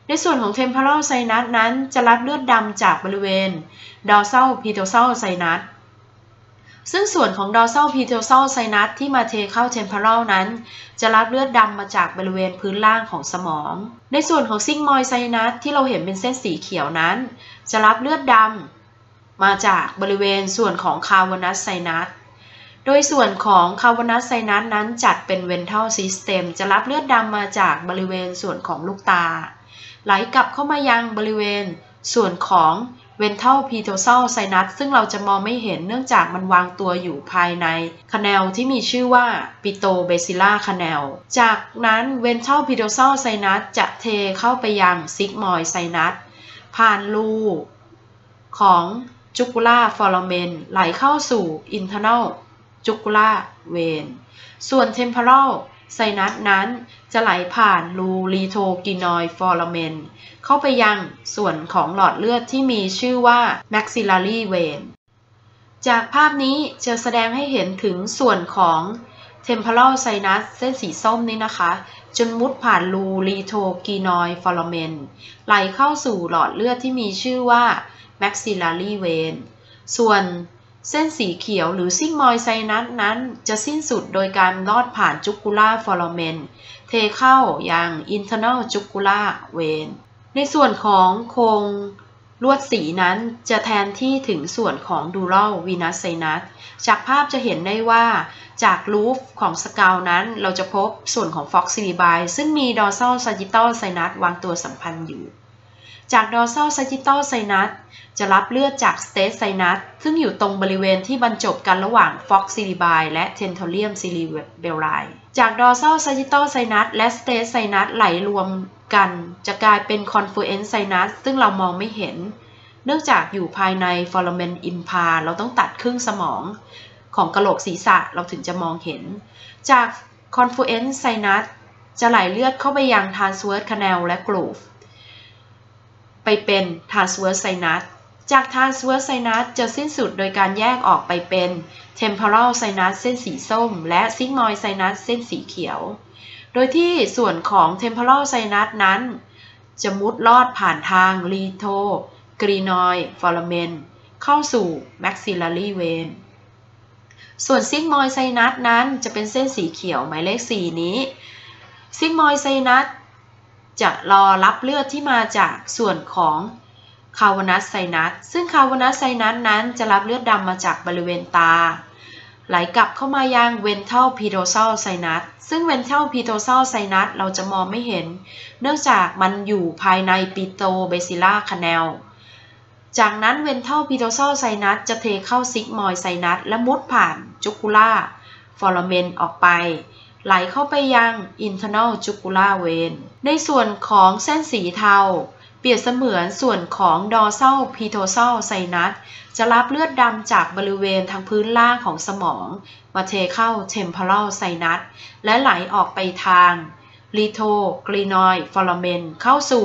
ในส่วนของ temporal sinus นั้นจะรับเลือดดำจากบริเวณ dorsal pitotal sinus ซึ่งส่วนของ dorsal pitotal sinus ที่มาเทเข้า temporal นั้นจะรับเลือดดำมาจากบริเวณพื้นล่างของสมองในส่วนของ sigmoid sinus ที่เราเห็นเป็นเส้นสีเขียวนั้นจะรับเลือดดำมาจากบริเวณส่วนของ cavernous sinus โดยส่วนของ cavernous sinus นั้นจัดเป็น ventral system จะรับเลือดดำมาจากบริเวณส่วนของลูกตาไหลกลับเข้ามายังบริเวณส่วนของ ventral pitotal sinus ซึ่งเราจะมองไม่เห็นเนื่องจากมันวางตัวอยู่ภายใน canal ที่มีชื่อว่า pitobacillar canal จากนั้น ventral pitotal sinus จะเทเข้าไปยัง sigmoid sinus ผ่านรูของ jugular foramen ไหลเข้าสู่ internal jugular vein ส่วน temporal sinus นั้นจะไหลผ่านรู retrogenoid foramen เข้าไปยังส่วนของหลอดเลือดที่มีชื่อว่า maxillary vein จากภาพนี้จะแสดงให้เห็นถึงส่วนของ temporal sinus เส้นสีส้มนี้นะคะจนมุดผ่านรู retrogenoid foramen ไหลเข้าสู่หลอดเลือดที่มีชื่อว่า maxillary vein ส่วนเส้นสีเขียวหรือ sigmoid sinus นั้นจะสิ้นสุดโดยการลอดผ่าน jugular foramen เทเข้ายัง internal jugular vein ในส่วนของโครงลวดสีนั้นจะแทนที่ถึงส่วนของ dural venous sinus จากภาพจะเห็นได้ว่าจากรูฟของสกาวนั้นเราจะพบส่วนของ fox syllabi ซึ่งมี dorsal sagittal sinus วางตัวสัมพันธ์อยู่จาก dorsal sagittal sinus จะรับเลือดจาก state sinus ซึ่งอยู่ตรงบริเวณที่บรรจบกันระหว่าง fox syllabi และ tentorium cerebelli จาก dorsal sagittal sinus และ state sinus ไหลรวมกันจะกลายเป็น confluent sinus ซึ่งเรามองไม่เห็นเนื่องจากอยู่ภายใน foramen impar เราต้องตัดครึ่งสมองของกะโหลกศีรษะเราถึงจะมองเห็นจาก confluent sinus จะไหลเลือดเข้าไปยัง transverse canal และ groove ไปเป็น transverse sinus จาก transverse sinus จะสิ้นสุดโดยการแยกออกไปเป็น temporal sinus เส้นสีส้มและ sigmoid sinus เส้นสีเขียวโดยที่ส่วนของ temporal sinus นั้นจะมุดลอดผ่านทาง retrogrenoid foramen เข้าสู่ maxillary vein ส่วน sigmoid sinus นั้นจะเป็นเส้นสีเขียวหมายเลขสี่นี้ sigmoid sinus จะรอรับเลือดที่มาจากส่วนของ cavernous sinus ซึ่ง cavernous sinus นั้นจะรับเลือดดำมาจากบริเวณตาไหลกลับเข้ามายัง ventral pitotal sinus ซึ่ง ventral pitotal sinus เราจะมองไม่เห็นเนื่องจากมันอยู่ภายใน pitobacillar canal จากนั้น ventral pitotal sinus จะเทเข้า sigmoid sinus และมุดผ่าน jugular foramen ออกไปไหลเข้าไปยัง internal jugular vein ในส่วนของเส้นสีเทาเปรียบเสมือนส่วนของ dorsal pitotal sinus จะรับเลือดดำจากบริเวณทางพื้นล่างของสมองมาเทเข้า temporal sinus และไหลออกไปทาง retrogrenoid foramen เข้าสู่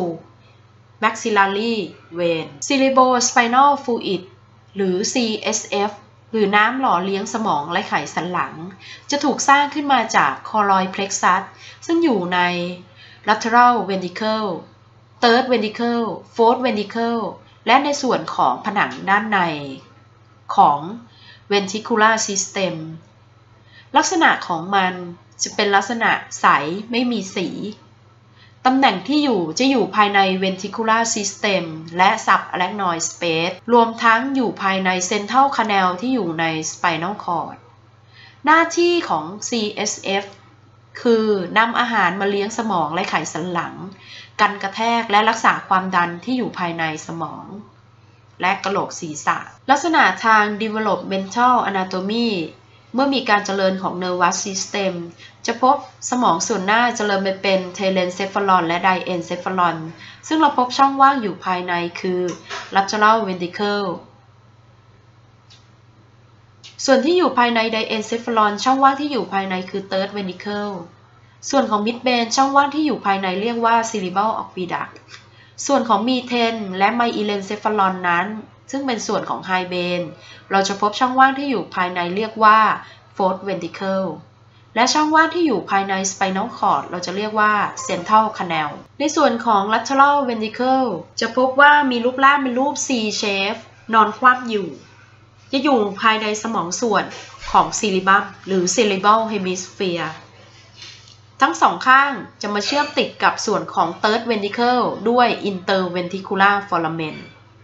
maxillary vein cerebrospinal fluid หรือ ซี เอส เอฟ หรือน้ำหล่อเลี้ยงสมองและไขสันหลังจะถูกสร้างขึ้นมาจาก choroid plexus ซึ่งอยู่ใน lateral ventricle third ventricle fourth ventricle และในส่วนของผนังด้านในของ ventricular system ลักษณะของมันจะเป็นลักษณะใสไม่มีสีตำแหน่งที่อยู่จะอยู่ภายใน ventricular system และ subarachnoid space รวมทั้งอยู่ภายใน central canal ที่อยู่ใน spinal cord หน้าที่ของ ซี เอส เอฟ คือนำอาหารมาเลี้ยงสมองและไขสันหลังกันกระแทกและรักษาความดันที่อยู่ภายในสมองและกะโหลกศีรษะลักษณะทาง developmental anatomy เมื่อมีการเจริญของ nervous system จะพบสมองส่วนหน้าเจริญไปเป็น telencephalon และ diencephalon ซึ่งเราพบช่องว่างอยู่ภายในคือ lateral ventricle ส่วนที่อยู่ภายใน diencephalon ช่องว่างที่อยู่ภายในคือ third ventricle ส่วนของ midbrain ช่องว่างที่อยู่ภายในเรียกว่า cerebral aqueduct ส่วนของ methane และ myelencephalon นั้นซึ่งเป็นส่วนของ high brain เราจะพบช่องว่างที่อยู่ภายในเรียกว่า fourth ventricle และช่องว่างที่อยู่ภายใน spinal cord เราจะเรียกว่า central canal ในส่วนของ lateral ventricle จะพบว่ามีรูปร่างเป็นรูป C shape นอนคว่ำอยู่จะอยู่ภายในสมองส่วนของ cerebellum หรือ cerebral hemisphere ทั้งสองข้างจะมาเชื่อมติดกับส่วนของ third ventricle ด้วย interventricular foramen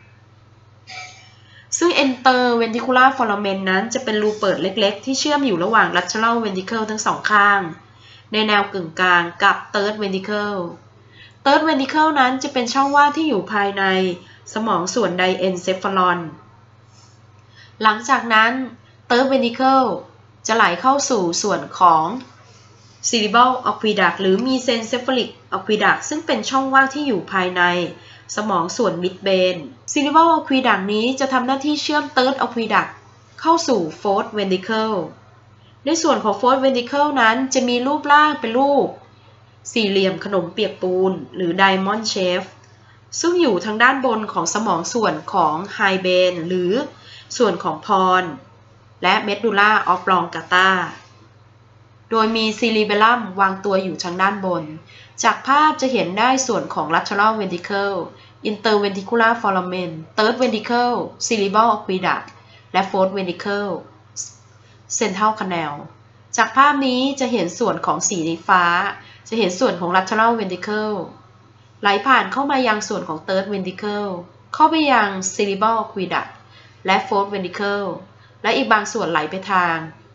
ซึ่ง interventricular foramen นั้นจะเป็นรูเปิดเล็กๆที่เชื่อมอยู่ระหว่าง lateral ventricle ทั้งสองข้างในแนวกึ่งกลางกับ third ventricle third ventricle นั้นจะเป็นช่องว่างที่อยู่ภายในสมองส่วน diencephalon หลังจากนั้น third ventricle จะไหลเข้าสู่ส่วนของ cerebral aqueduct หรือ mesencephalic aqueduct ซึ่งเป็นช่องว่างที่อยู่ภายในสมองส่วน midbrain cerebral aqueduct นี้จะทำหน้าที่เชื่อม third aqueduct เข้าสู่ fourth ventricle ในส่วนของ fourth ventricle นั้นจะมีรูปร่างเป็นรูปสี่เหลี่ยมขนมเปียกปูนหรือ diamond shape ซึ่งอยู่ทางด้านบนของสมองส่วนของ hindbrain หรือส่วนของ pons และ medulla oblongata โดยมี cerebellum วางตัวอยู่ทางด้านบนจากภาพจะเห็นได้ส่วนของ lateral ventricle interventricular foramen third ventricle cerebral aqueduct และ fourth ventricle central canal จากภาพนี้จะเห็นส่วนของสีฟ้าจะเห็นส่วนของ lateral ventricle ไหลผ่านเข้ามายังส่วนของ third ventricle เข้าไปยัง cerebral aqueduct และ fourth ventricle และอีกบางส่วนไหลไปทาง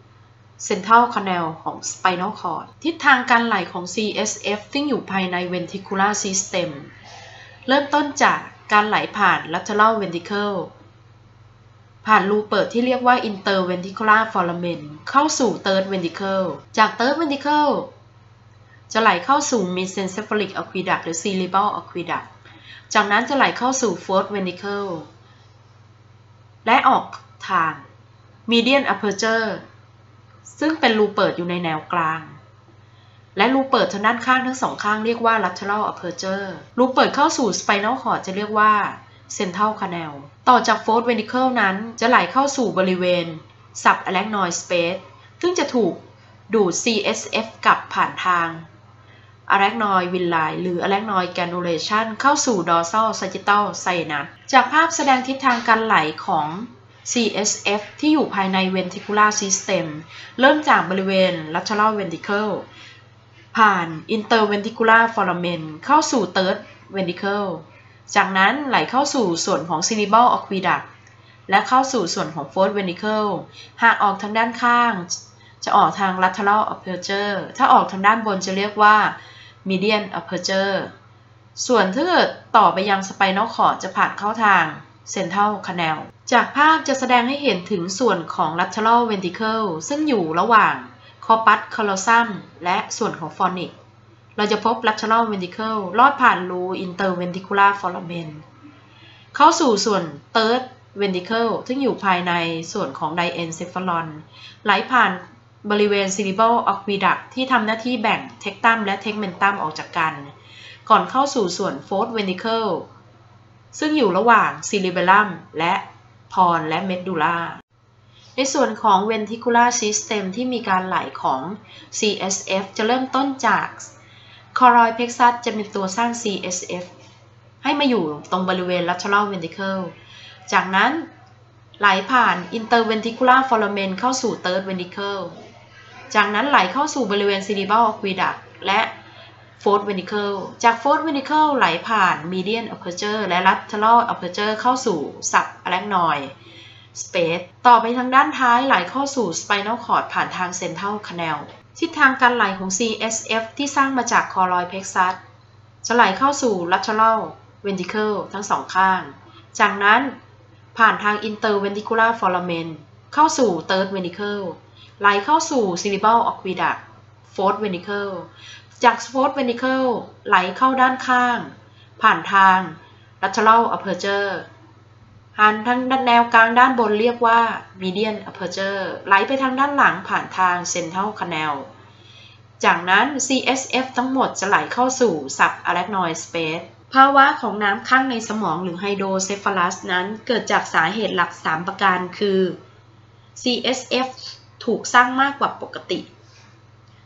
central canal ของ spinal cord ทิศทางการไหลของ ซี เอส เอฟ ที่อยู่ภายใน ventricular system เริ่มต้นจากการไหลผ่าน lateral ventricle ผ่านรูเปิดที่เรียกว่า interventricular foramen เข้าสู่ third ventricle จาก third ventricle จะไหลเข้าสู่ mesencephalic aqueduct หรือ cerebral aqueduct จากนั้นจะไหลเข้าสู่ fourth ventricle และออกทาง median aperture ซึ่งเป็นรูเปิดอยู่ในแนวกลางและรูเปิดทางด้านข้างทั้งสองข้างเรียกว่า lateral aperture รูเปิดเข้าสู่ spinal cord จะเรียกว่า central canal ต่อจาก fourth ventricle นั้นจะไหลเข้าสู่บริเวณ subarachnoid space ซึ่งจะถูกดูด ซี เอส เอฟ กลับผ่านทาง arachnoid villi หรือ arachnoid granulation เข้าสู่ dorsal sagittal sinus จากภาพแสดงทิศทางการไหลของ ซี เอส เอฟ ที่อยู่ภายใน ventricular system เริ่มจากบริเวณ lateral ventricle ผ่าน interventricular foramen เข้าสู่ third ventricle จากนั้นไหลเข้าสู่ส่วนของ cerebral aqueduct และเข้าสู่ส่วนของ fourth ventricle หากออกทางด้านข้างจะออกทาง lateral aperture ถ้าออกทางด้านบนจะเรียกว่า median aperture ส่วนถ้าเกิดต่อไปยัง spinal cord จะผ่านเข้าทาง central canal จากภาพจะแสดงให้เห็นถึงส่วนของ lateral ventricle ซึ่งอยู่ระหว่าง corpus callosum และส่วนของ fornix เราจะพบ lateral ventricle ลอดผ่านรู interventricular foramen เข้าสู่ส่วน third ventricle ซึ่งอยู่ภายในส่วนของ diencephalon ไหลผ่านบริเวณ cerebral aqueduct ที่ทำหน้าที่แบ่ง tectum และ tegmentum ออกจากกันก่อนเข้าสู่ส่วน fourth ventricle ซึ่งอยู่ระหว่าง cerebellum และ pons และ medulla ในส่วนของ ventricular system ที่มีการไหลของ ซี เอส เอฟ จะเริ่มต้นจาก choroid plexus จะเป็นตัวสร้าง ซี เอส เอฟ ให้มาอยู่ตรงบริเวณ lateral ventricle จากนั้นไหลผ่าน interventricular foramen เข้าสู่ third ventricle จากนั้นไหลเข้าสู่บริเวณ cerebral aqueduct และ fourth ventricle จาก fourth ventricle ไหลผ่าน median aperture และ lateral aperture เข้าสู่ subarachnoid space ต่อไปทางด้านท้ายไหลเข้าสู่ spinal cord ผ่านทาง central canal ทิศทางการไหลของ ซี เอส เอฟ ที่สร้างมาจาก choroid plexus จะไหลเข้าสู่ lateral ventricle ทั้งสองข้างจากนั้นผ่านทาง interventricular foramen เข้าสู่ third ventricle ไหลเข้าสู่ cerebral aqueduct fourth ventricle จาก fourth ventricle ไหลเข้าด้านข้างผ่านทาง lateral aperture ผ่านทางแนวกลางด้านบนเรียกว่า median aperture ไหลไปทางด้านหลังผ่านทาง central canal จากนั้น ซี เอส เอฟ ทั้งหมดจะไหลเข้าสู่ subarachnoid space ภาวะของน้ำข้างในสมองหรือไฮโดรเซฟาลัสนั้นเกิดจากสาเหตุหลักสามประการคือ ซี เอส เอฟ ถูกสร้างมากกว่าปกติ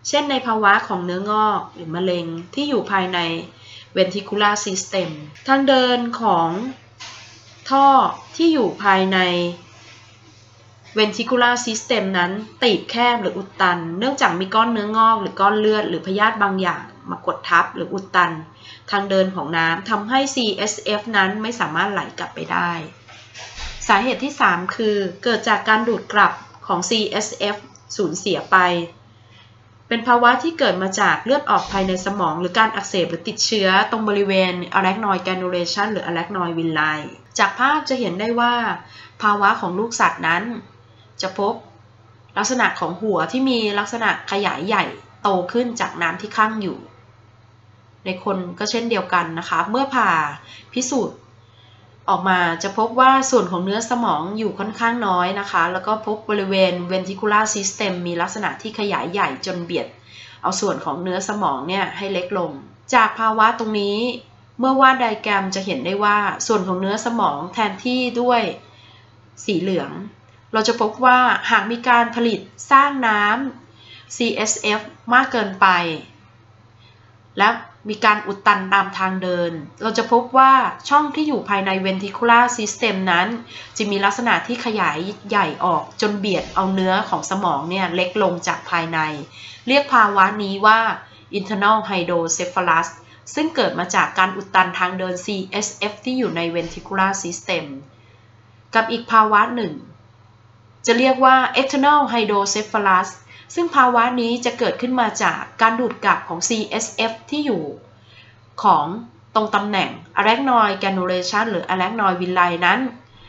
เช่นในภาวะของเนื้องอกหรือมะเร็งที่อยู่ภายใน ventricular system ทางเดินของท่อที่อยู่ภายใน ventricular system นั้นตีบแคบหรืออุดตันเนื่องจากมีก้อนเนื้องอกหรือก้อนเลือดหรือพยาธิบางอย่างมากดทับหรืออุดตันทางเดินของน้ำทำให้ ซี เอส เอฟ นั้นไม่สามารถไหลกลับไปได้สาเหตุที่สามคือเกิดจากการดูดกลับของ ซี เอส เอฟ สูญเสียไปเป็นภาวะที่เกิดมาจากเลือดออกภายในสมองหรือการอักเสบหรือติดเชื้อตรงบริเวณ arachnoid granulation หรือ arachnoid villi จากภาพจะเห็นได้ว่าภาวะของลูกสัตว์นั้นจะพบลักษณะของหัวที่มีลักษณะขยายใหญ่โตขึ้นจากน้ำที่ข้างอยู่ในคนก็เช่นเดียวกันนะคะเมื่อผ่าพิสูจน์ออกมาจะพบว่าส่วนของเนื้อสมองอยู่ค่อนข้างน้อยนะคะแล้วก็พบบริเวณ ventricular system มีลักษณะที่ขยายใหญ่จนเบียดเอาส่วนของเนื้อสมองเนี่ยให้เล็กลงจากภาวะตรงนี้เมื่อวาดไดอะแกรมจะเห็นได้ว่าส่วนของเนื้อสมองแทนที่ด้วยสีเหลืองเราจะพบว่าหากมีการผลิตสร้างน้ำ ซี เอส เอฟ มากเกินไปและมีการอุดตันตามทางเดินเราจะพบว่าช่องที่อยู่ภายใน ventricular system นั้นจะมีลักษณะที่ขยายใหญ่ออกจนเบียดเอาเนื้อของสมองเนี่ยเล็กลงจากภายในเรียกภาวะนี้ว่า internal hydrocephalus ซึ่งเกิดมาจากการอุดตันทางเดิน ซี เอส เอฟ ที่อยู่ใน ventricular system กับอีกภาวะหนึ่งจะเรียกว่า external hydrocephalusซึ่งภาวะนี้จะเกิดขึ้นมาจากการดูดกลับของ ซี เอส เอฟ ที่อยู่ของตรงตำแหน่ง arachnoid granulation หรือ arachnoid villi นั้น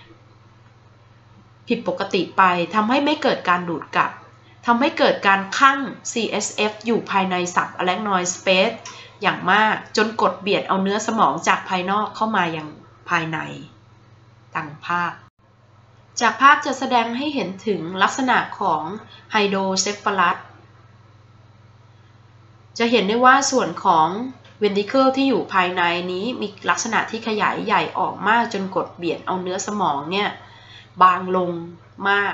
ผิดปกติไปทำให้ไม่เกิดการดูดกลับทำให้เกิดการคั่ง ซี เอส เอฟ อยู่ภายใน subarachnoid space อย่างมากจนกดเบียดเอาเนื้อสมองจากภายนอกเข้ามายังภายในดังภาพจากภาพจะแสดงให้เห็นถึงลักษณะของไฮโดรเซฟาลัสจะเห็นได้ว่าส่วนของเวนติเคิลที่อยู่ภายในนี้มีลักษณะที่ขยายใหญ่ออกมากจนกดเบียดเอาเนื้อสมองเนี่ยบางลงมาก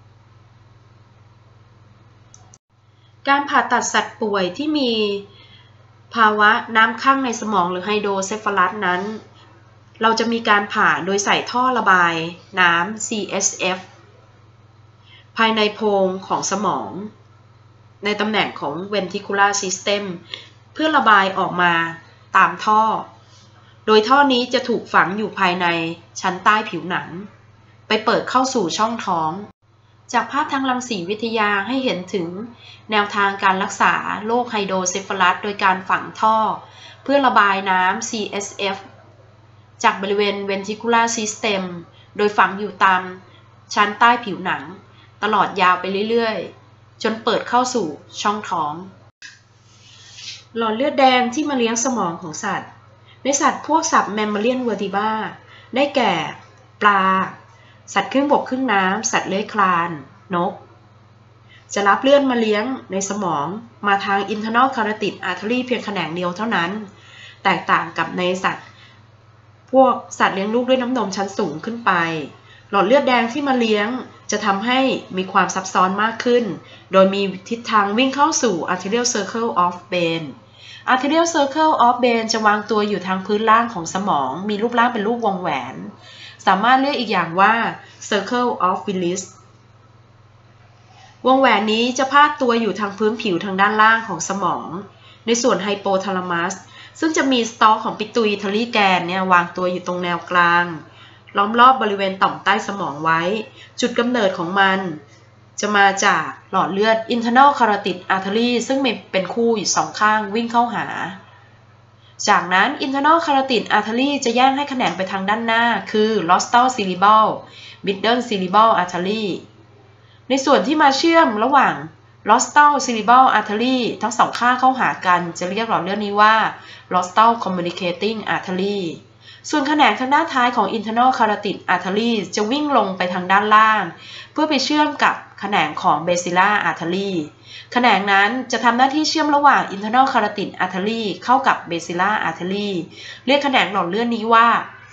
การผ่าตัดสัตว์ป่วยที่มีภาวะน้ำข้างในสมองหรือไฮโดรเซฟาลัสนั้นเราจะมีการผ่าโดยใส่ท่อระบายน้ำ ซี เอส เอฟ ภายในโพรงของสมองในตำแหน่งของ ventricular system เพื่อระบายออกมาตามท่อโดยท่อนี้จะถูกฝังอยู่ภายในชั้นใต้ผิวหนังไปเปิดเข้าสู่ช่องท้องจากภาพทางรังสีวิทยาให้เห็นถึงแนวทางการรักษาโรคไฮโดรเซฟาลัสโดยการฝังท่อเพื่อระบายน้ำ ซี เอส เอฟจากบริเวณ ventricular system โดยฝังอยู่ตามชั้นใต้ผิวหนังตลอดยาวไปเรื่อยๆจนเปิดเข้าสู่ช่องท้องหลอดเลือดแดงที่มาเลี้ยงสมองของสัตว์ในสัตว์พวกสัตว์ mammalian vertebrata ได้แก่ปลาสัตว์ครึ่งบกครึ่งน้ำสัตว์เลื้อยคลานนกจะรับเลือดมาเลี้ยงในสมองมาทาง internal carotid artery เพียงแขนงเดียวเท่านั้นแตกต่างกับในสัตว์พวกสัตว์เลี้ยงลูกด้วยน้ำนมชั้นสูงขึ้นไปหลอดเลือดแดงที่มาเลี้ยงจะทำให้มีความซับซ้อนมากขึ้นโดยมีทิศทางวิ่งเข้าสู่ arterial circle of Bain arterial circle of Bain จะวางตัวอยู่ทางพื้นล่างของสมองมีรูปร่างเป็นรูปวงแหวนสามารถเรียกอีกอย่างว่า circle of Willis วงแหวนนี้จะพาดตัวอยู่ทางพื้นผิวทางด้านล่างของสมองในส่วนไฮโปทาลามัสซึ่งจะมีสตอคของปิตูอิทารีแกนเนี่ยวางตัวอยู่ตรงแนวกลางล้อมรอบบริเวณต่อมใต้สมองไว้จุดกำเนิดของมันจะมาจากหลอดเลือด internal carotid artery ซึ่งเป็นคู่อยู่สองข้างวิ่งเข้าหาจากนั้น internal carotid artery จะแยกให้แขนงไปทางด้านหน้าคือ rostral cerebral middle cerebral artery ในส่วนที่มาเชื่อมระหว่าง rostral cerebral artery ทั้งสองข้างเข้าหากันจะเรียกหลอดเลือดนี้ว่า rostral communicating artery ส่วนแขนงทางด้านท้ายของ internal carotid artery จะวิ่งลงไปทางด้านล่างเพื่อไปเชื่อมกับแขนงของ basilar artery แขนงนั้นจะทำหน้าที่เชื่อมระหว่าง internal carotid artery เข้ากับ basilar artery เรียกแขนงหลอดเลือดนี้ว่า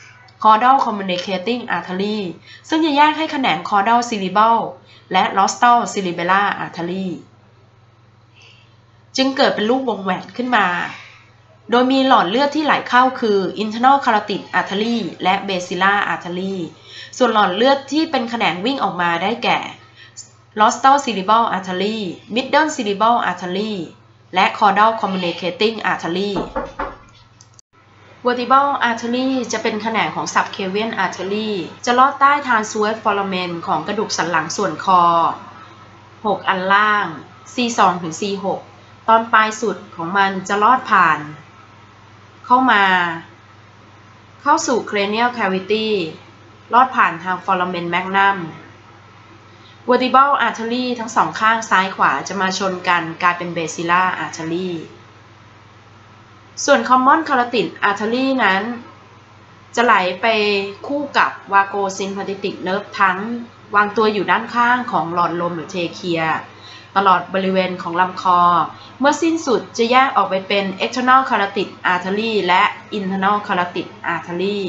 caudal communicating artery ซึ่งจะแยกให้แขนง caudal cerebral และ rostral cerebellar artery จึงเกิดเป็นรูปวงแหวนขึ้นมาโดยมีหลอดเลือดที่ไหลเข้าคือ internal carotid artery และ basilar artery ส่วนหลอดเลือดที่เป็นแขนงวิ่งออกมาได้แก่ rostral cerebral artery middle cerebral artery และ caudal communicating artery vertebral artery จะเป็นแขนงของ subclavian artery จะลอดใต้ transverse foramen ของกระดูกสันหลังส่วนคอหกอันล่าง ซี สอง ถึง ซี หก ตอนปลายสุดของมันจะลอดผ่านเข้ามาเข้าสู่ cranial cavity ลอดผ่านทาง foramen magnum vertebral artery ทั้งสองข้างซ้ายขวาจะมาชนกันกลายเป็น basilar artery ส่วน common carotid artery นั้นจะไหลไปคู่กับ vagosympathetic nerve ทั้งวางตัวอยู่ด้านข้างของหลอดลมหรือเทเคียตลอดบริเวณของลำคอเมื่อสิ้นสุดจะแยกออกไปเป็น external carotid artery และ internal carotid artery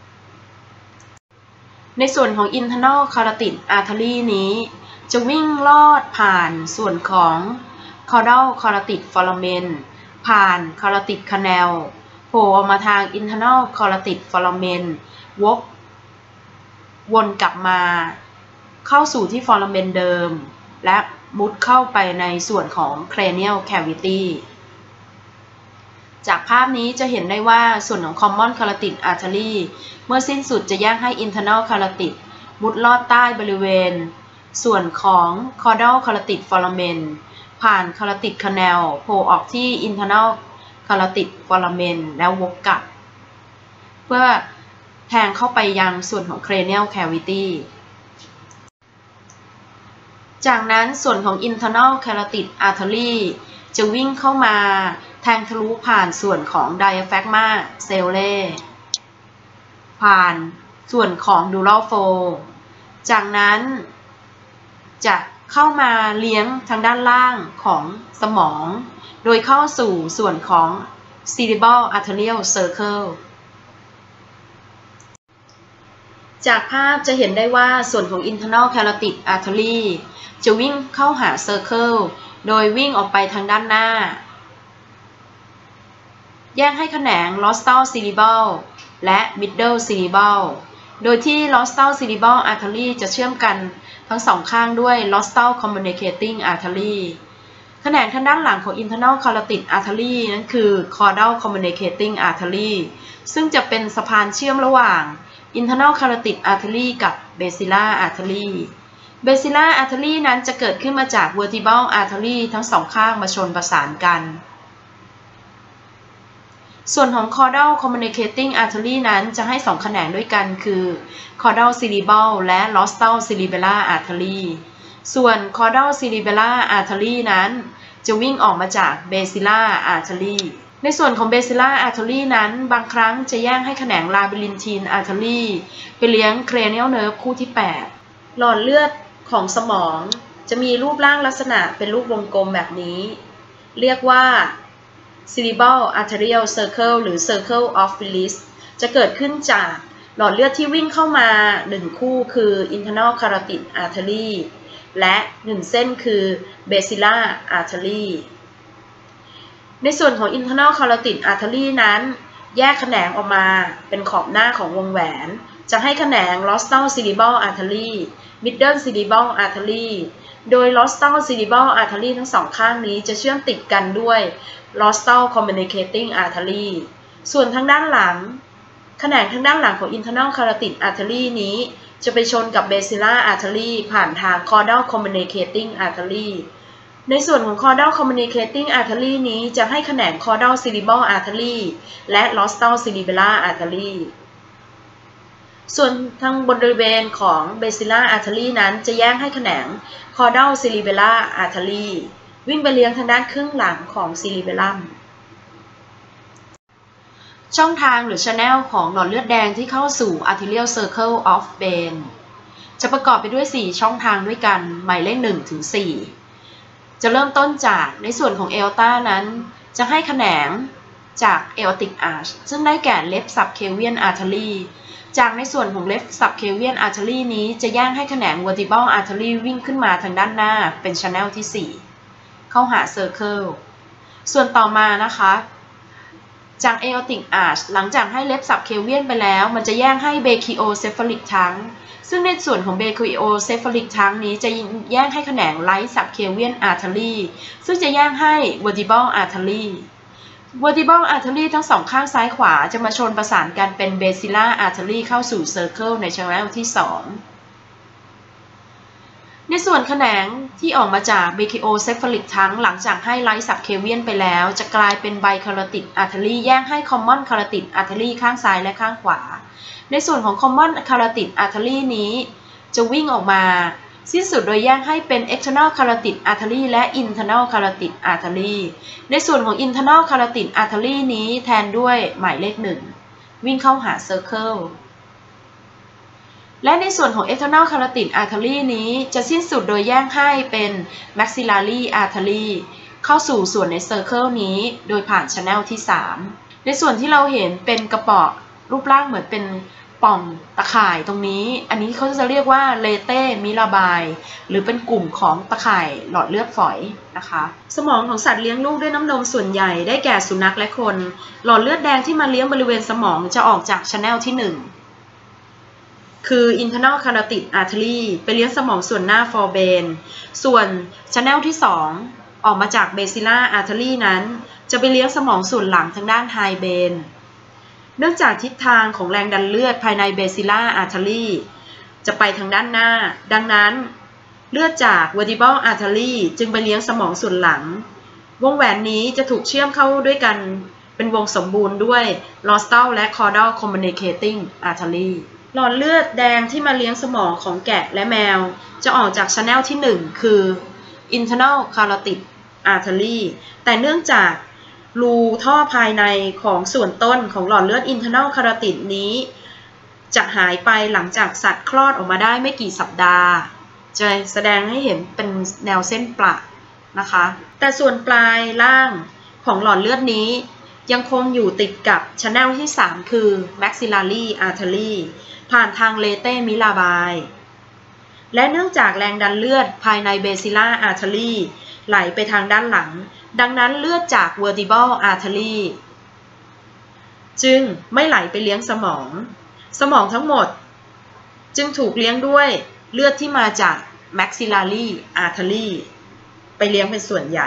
ในส่วนของ internal carotid artery นี้จะวิ่งลอดผ่านส่วนของ caudal carotid foramen ผ่าน carotid canal โผล่ออกมาทาง internal carotid foramen วกวนกลับมาเข้าสู่ที่ foramen เดิมและมุดเข้าไปในส่วนของ cranial cavity จากภาพนี้จะเห็นได้ว่าส่วนของ common carotid artery เมื่อสิ้นสุดจะแยกให้ internal carotid มุดลอดใต้บริเวณส่วนของ caudal carotid foramen ผ่าน carotid canal โผล่ออกที่ internal carotid foramen แล้ววกกลับเพื่อแทงเข้าไปยังส่วนของ cranial cavity จากนั้นส่วนของ internal carotid artery จะวิ่งเข้ามาแทงทะลุผ่านส่วนของ diaphragma cellae ผ่านส่วนของ dural fold จากนั้นจะเข้ามาเลี้ยงทางด้านล่างของสมองโดยเข้าสู่ส่วนของ cerebral arterial circle จากภาพจะเห็นได้ว่าส่วนของ internal carotid artery จะวิ่งเข้าหา circle โดยวิ่งออกไปทางด้านหน้าแยกให้แขนง rostral cerebral และ middle cerebral โดยที่ rostral cerebral artery จะเชื่อมกันทั้งสองข้างด้วย rostral communicating artery แขนงทางด้านหลังของ internal carotid artery นั้นคือ caudal communicating artery ซึ่งจะเป็นสะพานเชื่อมระหว่าง internal carotid artery กับ basilar artery basilar artery นั้นจะเกิดขึ้นมาจาก vertebral artery ทั้งสองข้างมาชนประสานกันส่วนของ caudal communicating artery นั้นจะให้สองแขนงด้วยกันคือ caudal cerebral และ rostral cerebellar artery ส่วน caudal cerebellar artery นั้นจะวิ่งออกมาจาก basilar artery ในส่วนของ basilar artery นั้นบางครั้งจะแยกให้แขนง labyrinthine artery ไปเลี้ยง cranial nerve คู่ที่แปดหลอดเลือดของสมองจะมีรูปร่างลักษณะเป็นรูปวงกลมแบบนี้เรียกว่า cerebral arterial circle หรือ circle of Willis จะเกิดขึ้นจากหลอดเลือดที่วิ่งเข้ามาหนึ่งคู่คือ internal carotid artery และหนึ่งเส้นคือ basilar artery ในส่วนของ internal carotid artery นั้นแยกแขนงออกมาเป็นขอบหน้าของวงแหวนจะให้แขนง rostral cerebral artery middle cerebral artery โดย rostral cerebral artery ทั้งสองข้างนี้จะเชื่อมติดกันด้วย rostral communicating artery ส่วนทางด้านหลังแขนงทางด้านหลังของ internal carotid artery นี้จะไปชนกับ basilar artery ผ่านทาง caudal communicating artery ในส่วนของ caudal communicating artery นี้จะให้แขนง caudal cerebral artery และ rostral cerebellar artery ส่วนทางบริเวณของ basilar artery นั้นจะแยกให้แขนง caudal cerebellar artery วิ่งไปเลี้ยงทางด้านครึ่งหลังของ cerebellum ช่องทางหรือ channel ของหลอดเลือดแดงที่เข้าสู่ arterial circle of vein จะประกอบไปด้วยสี่ช่องทางด้วยกันหมายเลขหนึ่งถึงสี่จะเริ่มต้นจากในส่วนของ aorta นั้นจะให้แขนงจาก aortic arch ซึ่งได้แก่ left subclavian artery จากในส่วนของ left subclavian artery นี้จะแยกให้แขนง vertebral artery วิ่งขึ้นมาทางด้านหน้าเป็น channel ที่สี่เข้าหา circle ส่วนต่อมานะคะจาก aortic arch หลังจากให้ left subclavian ไปแล้วมันจะแยกให้ brachiocephalic trunk ซึ่งในส่วนของ brachiocephalic trunk นี้จะแยกให้แขนง right subclavian artery ซึ่งจะแยกให้ vertebral artery vertebral artery ทั้งสองข้างซ้ายขวาจะมาชนประสานกันเป็น basilar artery เข้าสู่ circle ใน channel ที่สองในส่วนแขนงที่ออกมาจาก brachiocephalic trunk หลังจากให้ right subclavian ไปแล้วจะกลายเป็น bicarotid artery แยกให้ common carotid artery ข้างซ้ายและข้างขวาในส่วนของ common carotid artery นี้จะวิ่งออกมาสิ้นสุดโดยแยกให้เป็น external carotid artery และ internal carotid artery ในส่วนของ internal carotid artery นี้แทนด้วยหมายเลขหนึ่งวิ่งเข้าหา circleและในส่วนของ external carotid artery นี้จะสิ้นสุดโดยแยกให้เป็น maxillary artery เข้าสู่ส่วนใน circle นี้โดยผ่าน channel ที่สามในส่วนที่เราเห็นเป็นกระป๋อรูปร่างเหมือนเป็นป่องตะข่ายตรงนี้อันนี้เขาจะเรียกว่าเลเต้มิลาบายหรือเป็นกลุ่มของตะข่ายหลอดเลือดฝอยนะคะสมองของสัตว์เลี้ยงลูกด้วยน้ำนมส่วนใหญ่ได้แก่สุนัขและคนหลอดเลือดแดงที่มาเลี้ยงบริเวณสมองจะออกจาก channel ที่หนึ่งคือ internal carotid artery ไปเลี้ยงสมองส่วนหน้า forebrain ส่วน channel ที่สองออกมาจาก basilar artery นั้นจะไปเลี้ยงสมองส่วนหลังทางด้าน high brain เนื่องจากทิศทางของแรงดันเลือดภายใน basilar artery จะไปทางด้านหน้าดังนั้นเลือดจาก vertebral artery จึงไปเลี้ยงสมองส่วนหลังวงแหวนนี้จะถูกเชื่อมเข้าด้วยกันเป็นวงสมบูรณ์ด้วย rostral และ caudal communicating arteryหลอดเลือดแดงที่มาเลี้ยงสมองของแกะและแมวจะออกจาก channel ที่หนึ่งคือ internal carotid artery แต่เนื่องจากรูท่อภายในของส่วนต้นของหลอดเลือด internal carotid นี้จะหายไปหลังจากสัตว์คลอดออกมาได้ไม่กี่สัปดาห์จะแสดงให้เห็นเป็นแนวเส้นประนะคะแต่ส่วนปลายล่างของหลอดเลือดนี้ยังคงอยู่ติดกับ channel ที่สามคือ maxillary artery ผ่านทางเลเต้มิลาบายและเนื่องจากแรงดันเลือดภายใน basilar artery ไหลไปทางด้านหลังดังนั้นเลือดจาก vertebral artery จึงไม่ไหลไปเลี้ยงสมองสมองทั้งหมดจึงถูกเลี้ยงด้วยเลือดที่มาจาก maxillary artery ไปเลี้ยงเป็นส่วนใหญ่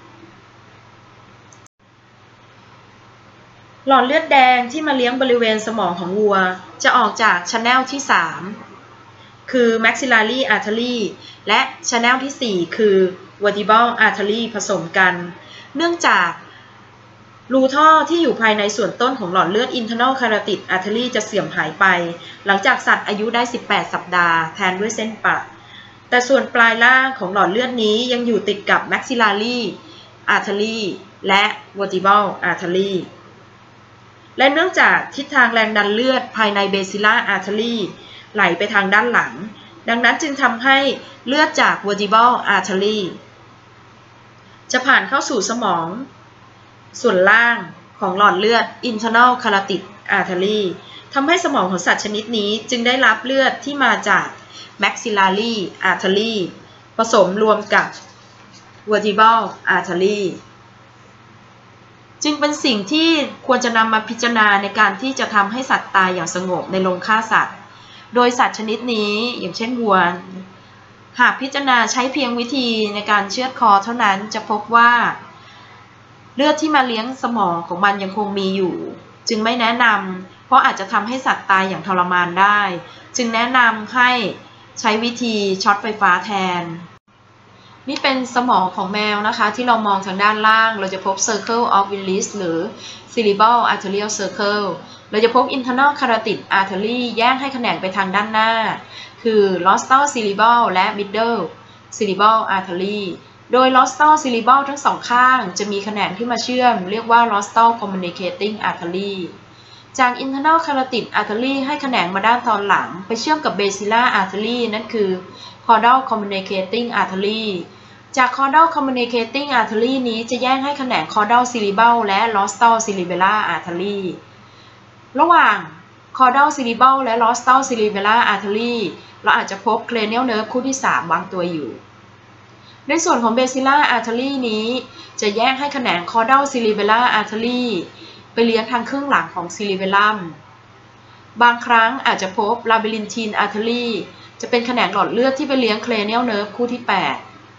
หลอดเลือดแดงที่มาเลี้ยงบริเวณสมองของวัวจะออกจาก channel ที่สามคือ maxillary artery และ channel ที่สี่คือ vertebral artery ผสมกันเนื่องจากรูท่อที่อยู่ภายในส่วนต้นของหลอดเลือด internal carotid artery จะเสื่อมหายไปหลังจากสัตว์อายุได้สิบแปดสัปดาห์แทนด้วยเส้นประแต่ส่วนปลายล่างของหลอดเลือดนี้ยังอยู่ติดกับ maxillary artery และ vertebral arteryและเนื่องจากทิศทางแรงดันเลือดภายใน basilar artery ไหลไปทางด้านหลังดังนั้นจึงทำให้เลือดจาก vertebral artery จะผ่านเข้าสู่สมองส่วนล่างของหลอดเลือด internal carotid artery ทำให้สมองของสัตว์ชนิดนี้จึงได้รับเลือดที่มาจาก maxillary artery ผสมรวมกับ vertebral arteryจึงเป็นสิ่งที่ควรจะนำมาพิจารณาในการที่จะทำให้สัตว์ตายอย่างสงบในโรงฆ่าสัตว์โดยสัตว์ชนิดนี้อย่างเช่นวัวหากพิจารณาใช้เพียงวิธีในการเชือดคอเท่านั้นจะพบว่าเลือดที่มาเลี้ยงสมองของมันยังคงมีอยู่จึงไม่แนะนำเพราะอาจจะทำให้สัตว์ตายอย่างทรมานได้จึงแนะนำให้ใช้วิธีช็อตไฟฟ้าแทนนี่เป็นสมองของแมวนะคะที่เรามองทางด้านล่างเราจะพบ Circle of Willis หรือ Cerebral Arterial Circle เราจะพบ Internal Carotid Artery แยกให้แขนงไปทางด้านหน้าคือ Rostral Cerebral และ Middle Cerebral Artery โดย Rostral Cerebral ทั้งสองข้างจะมีแขนงที่มาเชื่อมเรียกว่า Rostral Communicating Artery จาก Internal Carotid Artery ให้แขนงมาด้านตอนหลังไปเชื่อมกับ Basilar Artery นั่นคือ Caudal Communicating Artery จาก Caudal Communicating Artery นี้จะแยกให้แขนง Caudal Cerebral และ Rostral Cerebellar Artery ระหว่าง Caudal Cerebral และ Rostral Cerebellar Artery เราอาจจะพบ Cranial Nerve คู่ที่สามวางตัวอยู่ในส่วนของ Basilar Artery นี้จะแยกให้แขนง Caudal Cerebellar Artery ไปเลี้ยงทางครึ่งหลังของ Cerebellum บางครั้งอาจจะพบ Labyrinthine Artery จะเป็นแขนงหลอดเลือดที่ไปเลี้ยง Cranial Nerve คู่ที่แปด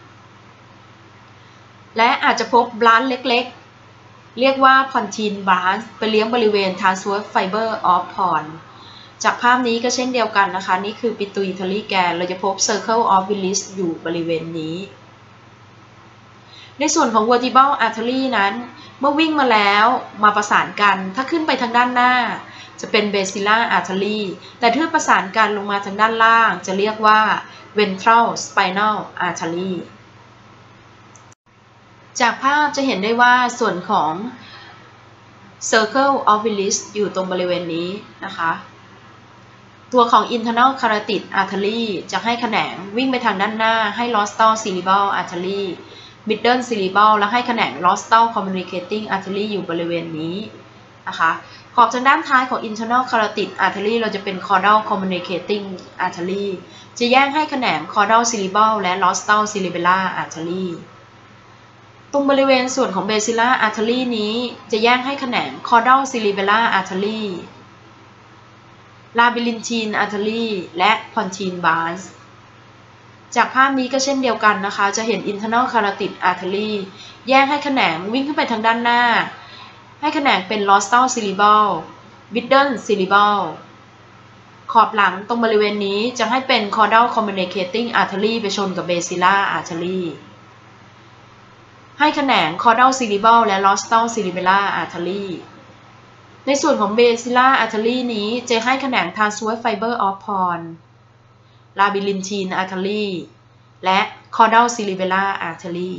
และอาจจะพบ branch เล็กๆเรียกว่า Pontine branch ไปเลี้ยงบริเวณ Transverse Fiber of Pons จากภาพนี้ก็เช่นเดียวกันนะคะนี่คือ Pituitary gland เราจะพบ Circle of Willis อยู่บริเวณนี้ในส่วนของ vertebral artery นั้นเมื่อวิ่งมาแล้วมาประสานกันถ้าขึ้นไปทางด้านหน้าจะเป็น basilar artery แต่ถ้าประสานกันลงมาทางด้านล่างจะเรียกว่า ventral spinal artery จากภาพจะเห็นได้ว่าส่วนของ circle of Willis อยู่ตรงบริเวณนี้นะคะตัวของ internal carotid artery จะให้แขนงวิ่งไปทางด้านหน้าให้ rostral cerebral artery middle cerebral และให้แขนง rostral communicating artery อยู่บริเวณนี้นะคะขอบทางด้านท้ายของ internal carotid artery เราจะเป็น caudal communicating artery จะแยกให้แขนง caudal cerebral และ rostral cerebellar artery ตรงบริเวณส่วนของ basilar artery นี้จะแยกให้แขนง caudal cerebellar artery labyrinthine artery และ pontine branchจากภาพนี้ก็เช่นเดียวกันนะคะจะเห็น internal carotid artery แยกให้แขนงวิ่งขึ้นไปทางด้านหน้าให้แขนงเป็น rostral cerebral middle cerebral ขอบหลังตรงบริเวณนี้จะให้เป็น caudal communicating artery ไปชนกับ basilar artery ให้แขนง caudal cerebral และ rostral cerebellar artery ในส่วนของ basilar artery นี้จะให้แขนง transverse fiber of Pons labyrinthine artery และ caudal cerebellar artery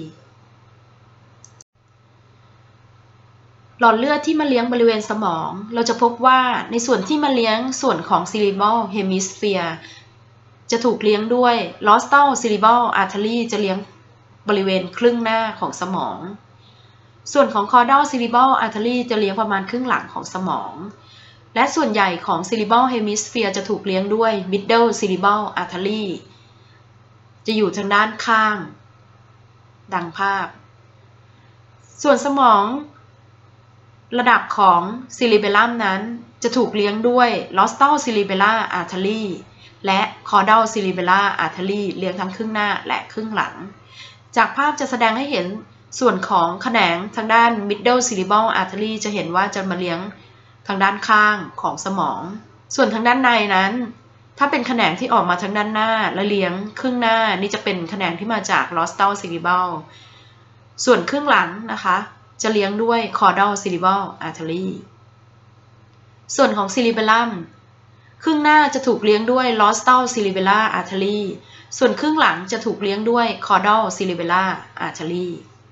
หลอดเลือดที่มาเลี้ยงบริเวณสมองเราจะพบว่าในส่วนที่มาเลี้ยงส่วนของ cerebral hemisphere จะถูกเลี้ยงด้วย rostral cerebral artery จะเลี้ยงบริเวณครึ่งหน้าของสมองส่วนของ caudal cerebral artery จะเลี้ยงประมาณครึ่งหลังของสมองและส่วนใหญ่ของ cerebral hemisphere จะถูกเลี้ยงด้วย middle cerebral artery จะอยู่ทางด้านข้างดังภาพส่วนสมองระดับของ cerebellum นั้นจะถูกเลี้ยงด้วย rostral cerebellar artery และ caudal cerebellar artery เลี้ยงทั้งครึ่งหน้าและครึ่งหลังจากภาพจะแสดงให้เห็นส่วนของแขนงทางด้าน middle cerebral artery จะเห็นว่าจะมาเลี้ยงทางด้านข้างของสมองส่วนทางด้านในนั้นถ้าเป็นแขนงที่ออกมาทางด้านหน้าและเลี้ยงครึ่งหน้านี่จะเป็นแขนงที่มาจาก rostral cerebral ส่วนครึ่งหลังนะคะจะเลี้ยงด้วย caudal cerebral artery ส่วนของ cerebellum ครึ่งหน้าจะถูกเลี้ยงด้วย rostral cerebellar artery ส่วนครึ่งหลังจะถูกเลี้ยงด้วย caudal cerebellar artery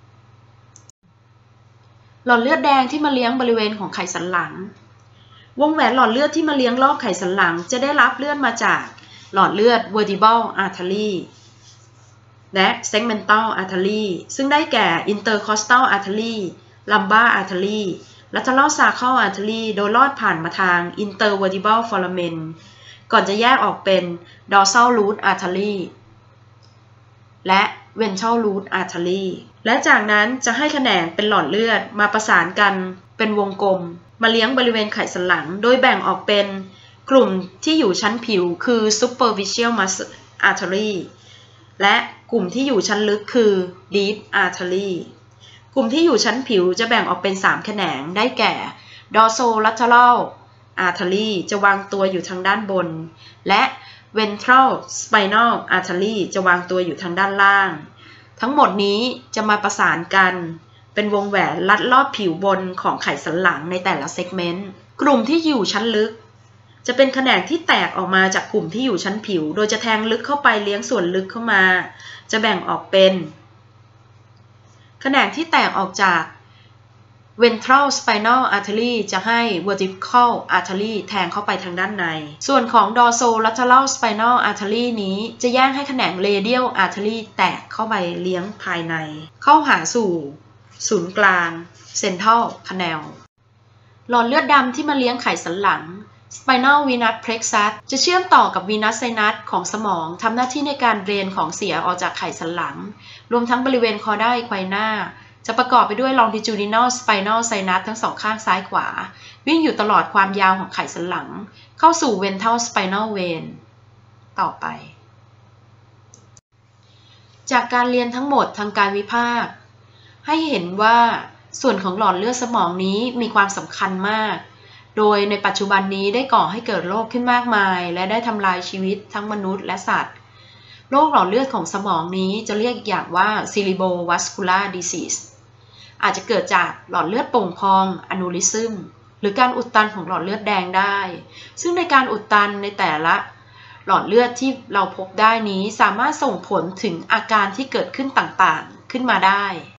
หลอดเลือดแดงที่มาเลี้ยงบริเวณของไขสันหลังวงแหวนหลอดเลือดที่มาเลี้ยงรอบไขสันหลังจะได้รับเลือดมาจากหลอดเลือด vertebral artery และ segmental artery ซึ่งได้แก่ intercostal artery lumbar artery lateral sacral artery โดยลอดผ่านมาทาง intervertebral foramen ก่อนจะแยกออกเป็น dorsal root artery และ ventral root artery และจากนั้นจะให้แขนงเป็นหลอดเลือดมาประสานกันเป็นวงกลมมาเลี้ยงบริเวณไขสันหลังโดยแบ่งออกเป็นกลุ่มที่อยู่ชั้นผิวคือ superficial muscle artery และกลุ่มที่อยู่ชั้นลึกคือ deep artery กลุ่มที่อยู่ชั้นผิวจะแบ่งออกเป็นสามแขนงได้แก่ dorsolateral artery จะวางตัวอยู่ทางด้านบนและ ventral spinal artery จะวางตัวอยู่ทางด้านล่างทั้งหมดนี้จะมาประสานกันเป็นวงแหวนลัดรอบผิวบนของไขสันหลังในแต่ละเซกเมนต์กลุ่มที่อยู่ชั้นลึกจะเป็นแขนงที่แตกออกมาจากกลุ่มที่อยู่ชั้นผิวโดยจะแทงลึกเข้าไปเลี้ยงส่วนลึกเข้ามาจะแบ่งออกเป็นแขนงที่แตกออกจาก ventral spinal artery จะให้ vertical artery แทงเข้าไปทางด้านในส่วนของ dorsolateral spinal artery นี้จะแยกให้แขนง radial artery แตกเข้าไปเลี้ยงภายในเข้าหาสู่ศูนย์กลาง central canal หลอดเลือดดำที่มาเลี้ยงไขสันหลัง Spinal venous plexus จะเชื่อมต่อกับ venous sinus ของสมองทำหน้าที่ในการเดรนของเสียออกจากไขสันหลังรวมทั้งบริเวณ cauda equina จะประกอบไปด้วย longitudinal spinal sinus ทั้งสองข้างซ้ายขวาวิ่งอยู่ตลอดความยาวของไขสันหลังเข้าสู่ ventral spinal vein ต่อไปจากการเรียนทั้งหมดทางกายวิภาคให้เห็นว่าส่วนของหลอดเลือดสมองนี้มีความสำคัญมากโดยในปัจจุบันนี้ได้ก่อให้เกิดโรคขึ้นมากมายและได้ทำลายชีวิตทั้งมนุษย์และสัตว์โรคหลอดเลือดของสมองนี้จะเรียกอีกอย่างว่า cerebrovascular disease อาจจะเกิดจากหลอดเลือดโป่งพอง aneurysm หรือการอุดตันของหลอดเลือดแดงได้ซึ่งในการอุดตันในแต่ละหลอดเลือดที่เราพบได้นี้สามารถส่งผลถึงอาการที่เกิดขึ้นต่างๆขึ้นมาได้